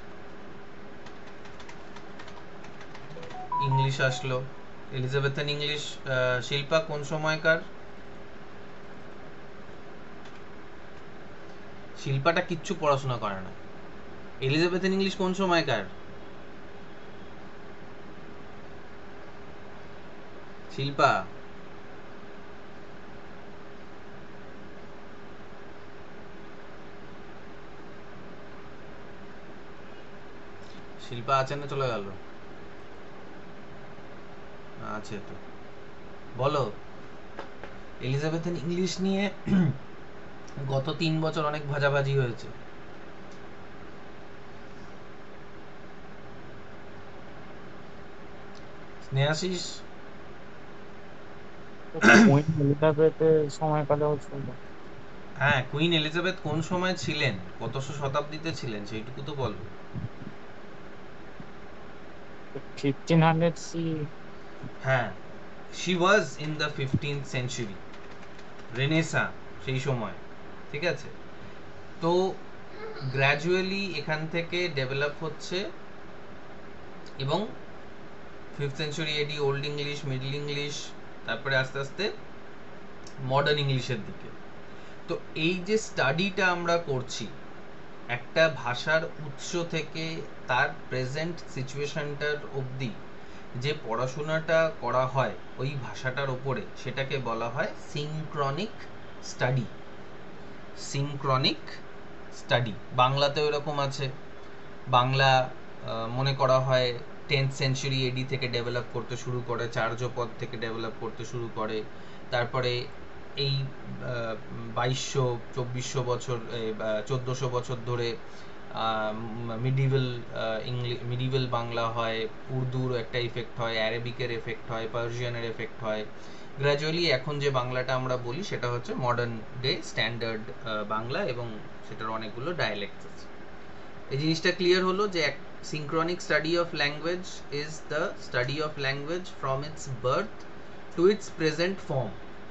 ইংলিশ আসলো। এলিজাবেথন ইংলিশ শিল্পা কোন সময়কার? শিল্পাটা কিচ্ছু পড়াশোনা করে না। এলিজাবেথন ইংলিশ কোন সময়কার? শিল্পা শিল্পা আছে না চলে গেল? আছে তো, বলো। এলিজাবেথন ইংলিশ নিয়ে গত তিন বছর অনেক ভাজাভাজি হয়েছে। স্নেহাশিস কুইন এলিজাবেথের সময়কালে হচ্ছিল। হ্যাঁ, কুইন এলিজাবেথ কোন সময় ছিলেন, কতশো শতাব্দীতে ছিলেন সেইটুকু তো বলো। Fifteen hundred C. হ্যাঁ, she was in the fifteenth century, renaissance সেই সময়, ঠিক আছে। তো গ্র্যাজুয়ালি এখান থেকে ডেভেলপ হচ্ছে এবং fifth century AD old English, middle English, তারপরে আস্তে আস্তে মডার্ন ইংলিশের দিকে। তো এই যে স্টাডিটা আমরা করছি একটা ভাষার উৎস থেকে তার প্রেজেন্ট সিচুয়েশনটার অবধি যে পড়াশোনাটা করা হয় ওই ভাষাটার ওপরে, সেটাকে বলা হয় সিনক্রনিক স্টাডি। সিনক্রনিক স্টাডি বাংলাতেও এরকম আছে। বাংলা মনে করা হয় টেন্থ সেঞ্চুরি এডি থেকে ডেভেলপ করতে শুরু করে, চার্যপদ থেকে ডেভেলপ করতে শুরু করে। তারপরে এই বাইশশো চব্বিশশো বছর চোদ্দোশো বছর ধরে মিডিভেল ইংলিশ মিডিভেল বাংলা হয়, উর্দুর একটা এফেক্ট হয়, অ্যারাবিকের এফেক্ট হয়, পার্সিয়ানের এফেক্ট হয়। গ্র্যাজুয়ালি এখন যে বাংলাটা আমরা বলি সেটা হচ্ছে মডার্ন ডে স্ট্যান্ডার্ড বাংলা এবং সেটার অনেকগুলো ডায়ালেক্টস আছে। এই জিনিসটা ক্লিয়ার হলো যে synchronic study of language is the study of language from its birth to its present form.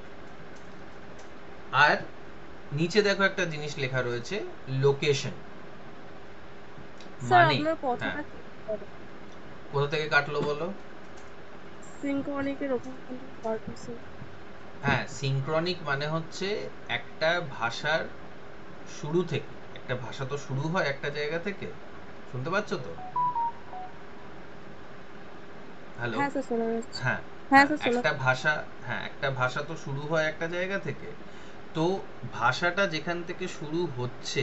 আর নিচে দেখো একটা জিনিস লেখা রয়েছে, লোকেশন। স্যার মানে আপনার কথাটা হ্যাঁ, কি কোথা থেকে কাটলো বলো? সিনক্রনিকের ওখান থেকে কাটছে। হ্যাঁ, সিনক্রনিক মানে হচ্ছে একটা ভাষার শুরু থেকে, একটা ভাষা তো শুরু হয় একটা জায়গা থেকে, শুনতে পাচ্ছ তো? হ্যালো? হ্যাঁ স্যার শোনা যাচ্ছে। হ্যাঁ, হ্যাঁ স্যার শোনা একটা ভাষা, হ্যাঁ একটা ভাষা তো শুরু হয় একটা জায়গা থেকে। তো ভাষাটা যেখান থেকে শুরু হচ্ছে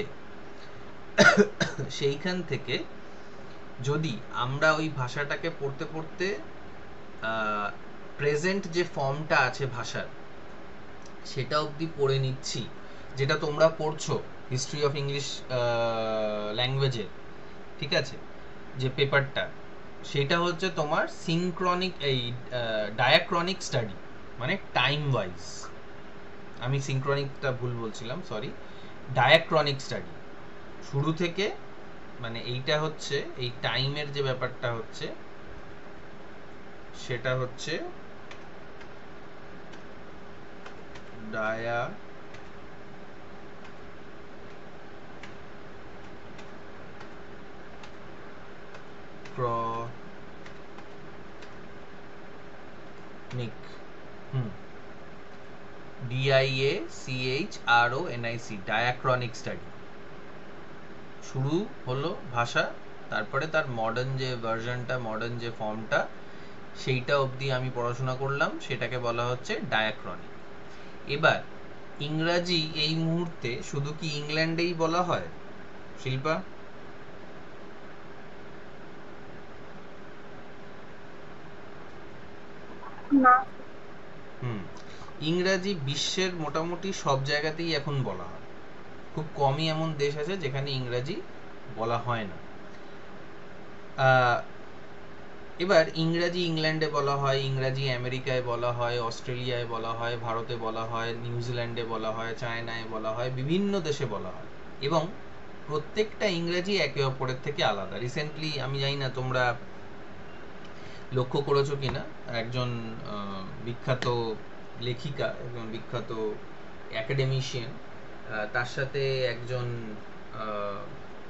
সেইখান থেকে যদি আমরা ওই ভাষাটাকে পড়তে পড়তে প্রেজেন্ট যে ফর্মটা আছে ভাষার সেটা অবধি পড়ে নিচ্ছি, যেটা তোমরা পড়ছো হিস্ট্রি অফ ইংলিশ ল্যাঙ্গুয়েজের, ঠিক আছে, যে পেপারটা, সেটা হচ্ছে তোমার সিনক্রনিক এই ডায়াক্রনিক স্টাডি, মানে টাইম ওয়াইজ। আমি সিনক্রনিকটা ভুল বলছিলাম, সরি, ডায়াক্রনিক স্টাডি। শুরু থেকে, মানে এইটা হচ্ছে এই টাইমের যে ব্যাপারটা হচ্ছে সেটা হচ্ছে ডায়া ক্রনিক, হুম, D I A C H R O N I C, diachronic study. শুরু হলো ভাষা, তারপরে তার মডার্ন যে ভার্সনটা, মডার্ন যে ফর্মটা, সেইটা অবধি আমি পড়াশোনা করলাম, সেটাকে বলা হচ্ছে ডায়াক্রনিক। এবার ইংরাজি এই মুহূর্তে শুধু কি ইংল্যান্ডেই বলা হয় শিল্পা? না, হুম, ইংরাজি বিশ্বের মোটামুটি সব জায়গাতেই এখন বলা হয়, খুব কমই এমন দেশ আছে যেখানে ইংরাজি বলা হয় না। আহ, এবার ইংরাজি ইংল্যান্ডে বলা হয়, ইংরাজি আমেরিকায় বলা হয়, অস্ট্রেলিয়ায় বলা হয়, ভারতে বলা হয়, নিউজিল্যান্ডে বলা হয়, চায়নায় বলা হয়, বিভিন্ন দেশে বলা হয়, এবং প্রত্যেকটা ইংরাজি একে অপরের থেকে আলাদা। রিসেন্টলি, আমি জানি না তোমরা লক্ষ্য করেছো কিনা, একজন আহ, বিখ্যাত লেখিকা, একজন বিখ্যাত অ্যাকাডেমিশিয়ান, তার সাথে একজন আহ,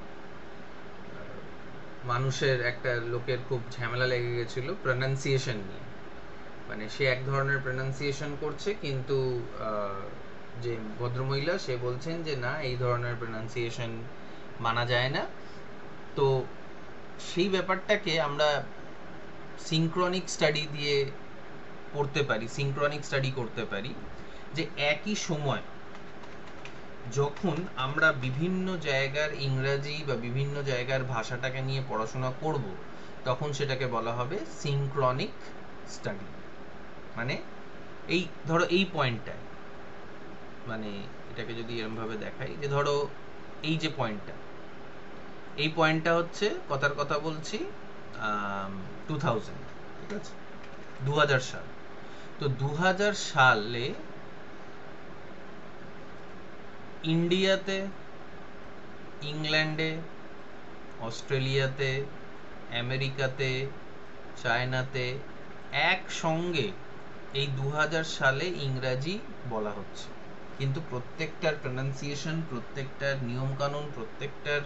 মানুষের, একটা লোকের খুব ঝামেলা লেগে গেছিল প্রনাউন্সিয়েশন নিয়ে। মানে সে এক ধরনের প্রনাউন্সিয়েশন করছে, কিন্তু আহ, যে ভদ্রমহিলা সে বলছেন যে না, এই ধরনের প্রনাউন্সিয়েশন মানা যায় না। তো সেই ব্যাপারটাকে আমরা সিনক্রনিক স্টাডি দিয়ে পড়তে পারি, সিনক্রনিক স্টাডি করতে পারি, যে একই সময় যখন আমরা বিভিন্ন জায়গার ইংরাজি বা বিভিন্ন জায়গার ভাষাটাকে নিয়ে পড়াশোনা করব, তখন সেটাকে বলা হবে সিনক্রনিক স্টাডি। মানে এই ধরো এই পয়েন্টটায়, মানে এটাকে যদি এরমভাবে দেখাই, যে ধরো এই যে পয়েন্টটা, এই পয়েন্টটা হচ্ছে, কথার কথা বলছি, টু থাউজেন্ড, ঠিক আছে, দু হাজার সাল। তো দু হাজার সালে ইন্ডিয়াতে, ইংল্যান্ডে, অস্ট্রেলিয়াতে, আমেরিকাতে, চায়নাতে একসঙ্গে এই দু হাজার সালে ইংরাজি বলা হচ্ছে, কিন্তু প্রত্যেকটার প্রনাউন্সিয়েশন, প্রত্যেকটার নিয়মকানুন, প্রত্যেকটার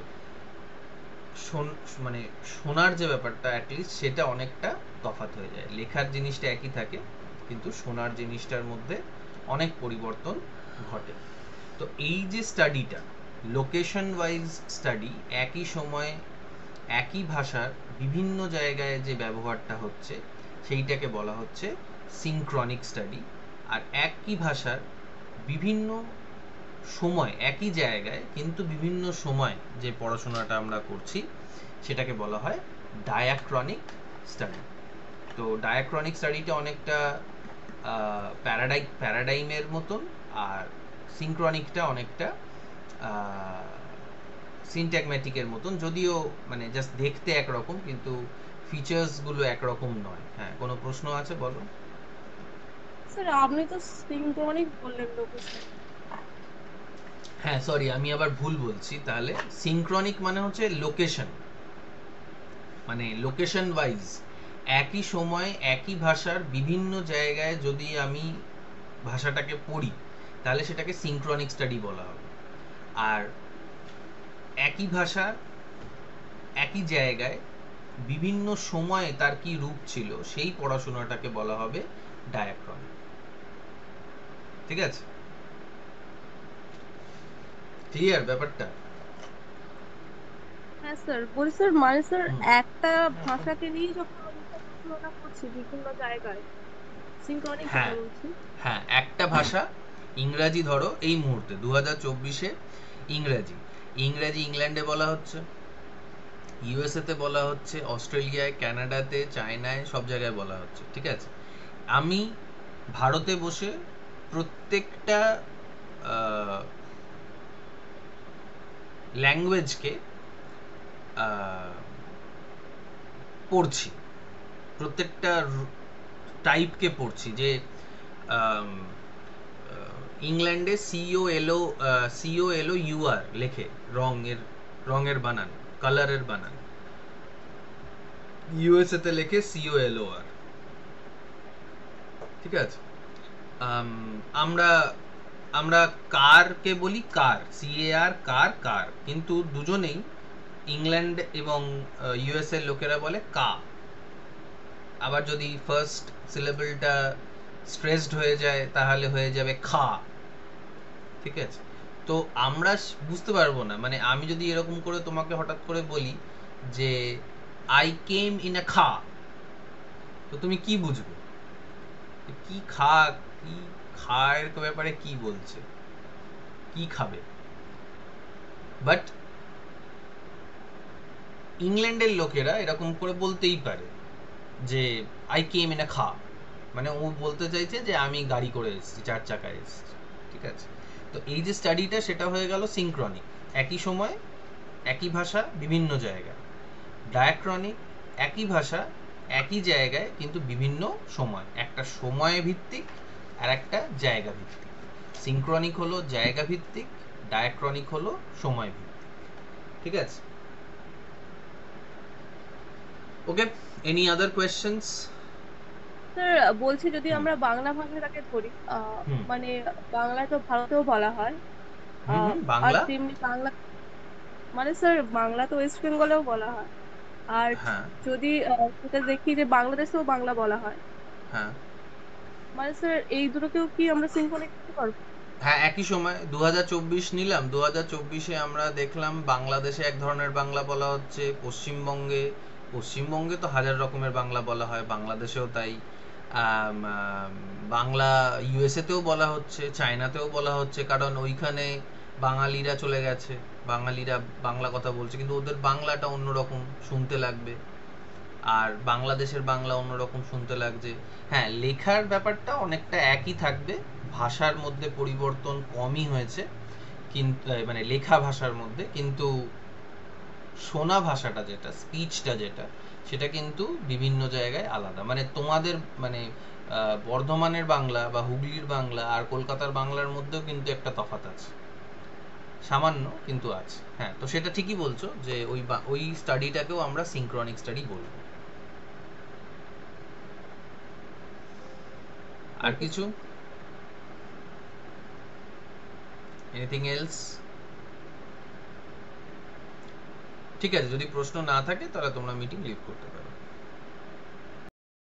মানে শোনার যে ব্যাপারটা অ্যাটলিস্ট সেটা অনেকটা তফাৎ হয়ে যায়। লেখার জিনিসটা একই থাকে, কিন্তু শোনার জিনিসটার মধ্যে অনেক পরিবর্তন ঘটে। তো এই যে স্টাডিটা, লোকেশন ওয়াইজ স্টাডি, একই সময়ে একই ভাষার বিভিন্ন জায়গায় যে ব্যবহারটা হচ্ছে সেইটাকে বলা হচ্ছে সিনক্রনিক স্টাডি। আর একই ভাষার বিভিন্ন সময় একই জায়গায় কিন্তু বিভিন্ন সময় যে পড়াশোনাটা আমরা করছি সেটাকে বলা হয় ডায়াক্রনিক স্টাডি। তো ডায়াক্রনিক স্টাডিটা অনেকটা প্যারাডাই প্যারাডাইমের মতন, আর সিনক্রনিকটা অনেকটা সিনট্যাগম্যাটিকের মতন, যদিও মানে জাস্ট দেখতে একরকম, কিন্তু ফিচার্সগুলো একরকম নয়। হ্যাঁ, কোনো প্রশ্ন আছে বলো? স্যার আপনি তো সিনক্রনিক বললেন লোকেশন। হ্যাঁ সরি, আমি আবার ভুল বলছি। তাহলে সিনক্রনিক মানে হচ্ছে লোকেশন, মানে লোকেশন ওয়াইজ একই সময় একই ভাষার বিভিন্ন জায়গায় যদি আমি ভাষাটাকে পড়ি তাহলে সেটাকে সিনক্রনিক স্টাডি বলা হবে। আর একই ভাষা একই জায়গায় বিভিন্ন সময়ে তার কি রূপ ছিল সেই পড়াশোনাটাকে বলা হবে ডায়াক্রনিক। ঠিক আছে, ক্লিয়ার ব্যাপারটা? হ্যাঁ স্যার, বলি স্যার মানে স্যার হুম। একটা ভাষাকে নিয়ে যখন আমরা পড়াশোনা করছি বিভিন্ন জায়গায়, সিনক্রনিক যেটা হ্যাঁ বলছি। হ্যাঁ, একটা ভাষা, ইংরাজি ধরো এই মুহূর্তে দু হাজার চব্বিশে ইংরাজি ইংরাজি ইংল্যান্ডে বলা হচ্ছে, ইউএসএ তে বলা হচ্ছে, অস্ট্রেলিয়ায়, কানাডাতে, চায়নায়, সব জায়গায় বলা হচ্ছে। ঠিক আছে, আমি ভারতে বসে প্রত্যেকটা ল্যাঙ্গুয়েজকে পড়ছি, প্রত্যেকটা টাইপকে পড়ছি। যে আম, আহ, ইংল্যান্ডে সিও এলো সিও এলো ইউআর লেখে, রঙের রঙের বানান, কালারের বানান। ইউএসএ তে লেখে সিও এলো আর। ঠিক আছে, আম, আমরা আমরা কারকে বলি কার, সিএআর, কার কার, কিন্তু দুজনেই ইংল্যান্ড এবং ইউএস এর লোকেরা বলে কা। আবার যদি ফার্স্ট সিলেবলটা স্ট্রেসড হয়ে যায় তাহলে হয়ে যাবে খা। ঠিক আছে, তো আমরা স- বুঝতে পারবো না। মানে আমি যদি এরকম করে তোমাকে হঠাৎ করে বলি যে আই কেম ইন আ খা, তো তুমি কি বুঝবে? কি খা, কি খায়ের ব্যাপারে কি বলছে, কি খাবে? বাট ইংল্যান্ডের লোকেরা এরকম করে বলতেই পারে যে আই কেম ইন আ খা, মানে ও বলতে চাইছে যে আমি গাড়ি করে এসেছি, চার চাকায় এসেছি। ঠিক আছে, তো এই যে স্টাডিটা সেটা হয়ে গেল সিনক্রনিক, একই সময় একই ভাষা বিভিন্ন জায়গায়। ডায়াক্রনিক একই ভাষা একই জায়গায় কিন্তু বিভিন্ন সময়, একটা সময় ভিত্তিক আর একটা জায়গা ভিত্তিক। সিনক্রনিক হলো জায়গা ভিত্তিক, ডায়াক্রনিক হলো সময় ভিত্তিক। ঠিক আছে, okay, any other questions? Sir বলছি যদি হুম আমরা বাংলা ভাষাটাকে ধরি, আহ হুম মানে বাংলায় তো ভারতেও বলা হয়, হুম আহ হুম, আর বাংলা, তেমনি বাংলা মানে স্যার বাংলা তো ওয়েস্ট বেঙ্গলেও বলা হয়। আর হ্যাঁ যদি আহ, সেটা দেখি যে বাংলাদেশেও বাংলা বলা হয়, হ্যাঁ মানে স্যার এই দুটোকেও কি আমরা সিনক্রনিক করতে পারবো? হ্যাঁ, একই সময় দু হাজার চব্বিশ নিলাম, দু হাজার চব্বিশে আমরা দেখলাম বাংলাদেশে এক ধরনের বাংলা বলা হচ্ছে, পশ্চিমবঙ্গে পশ্চিমবঙ্গে তো হাজার রকমের বাংলা বলা হয়, বাংলাদেশেও তাই। আম, আম, বাংলা ইউএসএতেও বলা হচ্ছে, চায়নাতেও বলা হচ্ছে, কারণ ওইখানে বাঙালিরা চলে গেছে, বাঙালিরা বাংলা কথা বলছে, কিন্তু ওদের বাংলাটা অন্যরকম শুনতে লাগবে, আর বাংলাদেশের বাংলা অন্যরকম শুনতে লাগছে। হ্যাঁ, লেখার ব্যাপারটা অনেকটা একই থাকবে, ভাষার মধ্যে পরিবর্তন কমই হয়েছে, কিন্তু আহ, মানে লেখা ভাষার মধ্যে, কিন্তু শোনা ভাষাটা যেটা, স্পিচটা যেটা, সেটা কিন্তু বিভিন্ন জায়গায় আলাদা। মানে তোমাদের মানে আহ, বর্ধমানের বাংলা বা হুগলির বাংলা আর কলকাতার বাংলার মধ্যেও কিন্তু একটা তফাৎ আছে, সামান্য কিন্তু আছে। হ্যাঁ, তো সেটা ঠিকই বলছো যে ওই বা- ওই স্টাডিটাকেও আমরা সিনক্রনিক স্টাডি বলবো। আর ওকে কিছু, এনিথিং এলস? ঠিক আছে, যদি প্রশ্ন না থাকে তাহলে তোমরা মিটিং লিভ করতে পারো।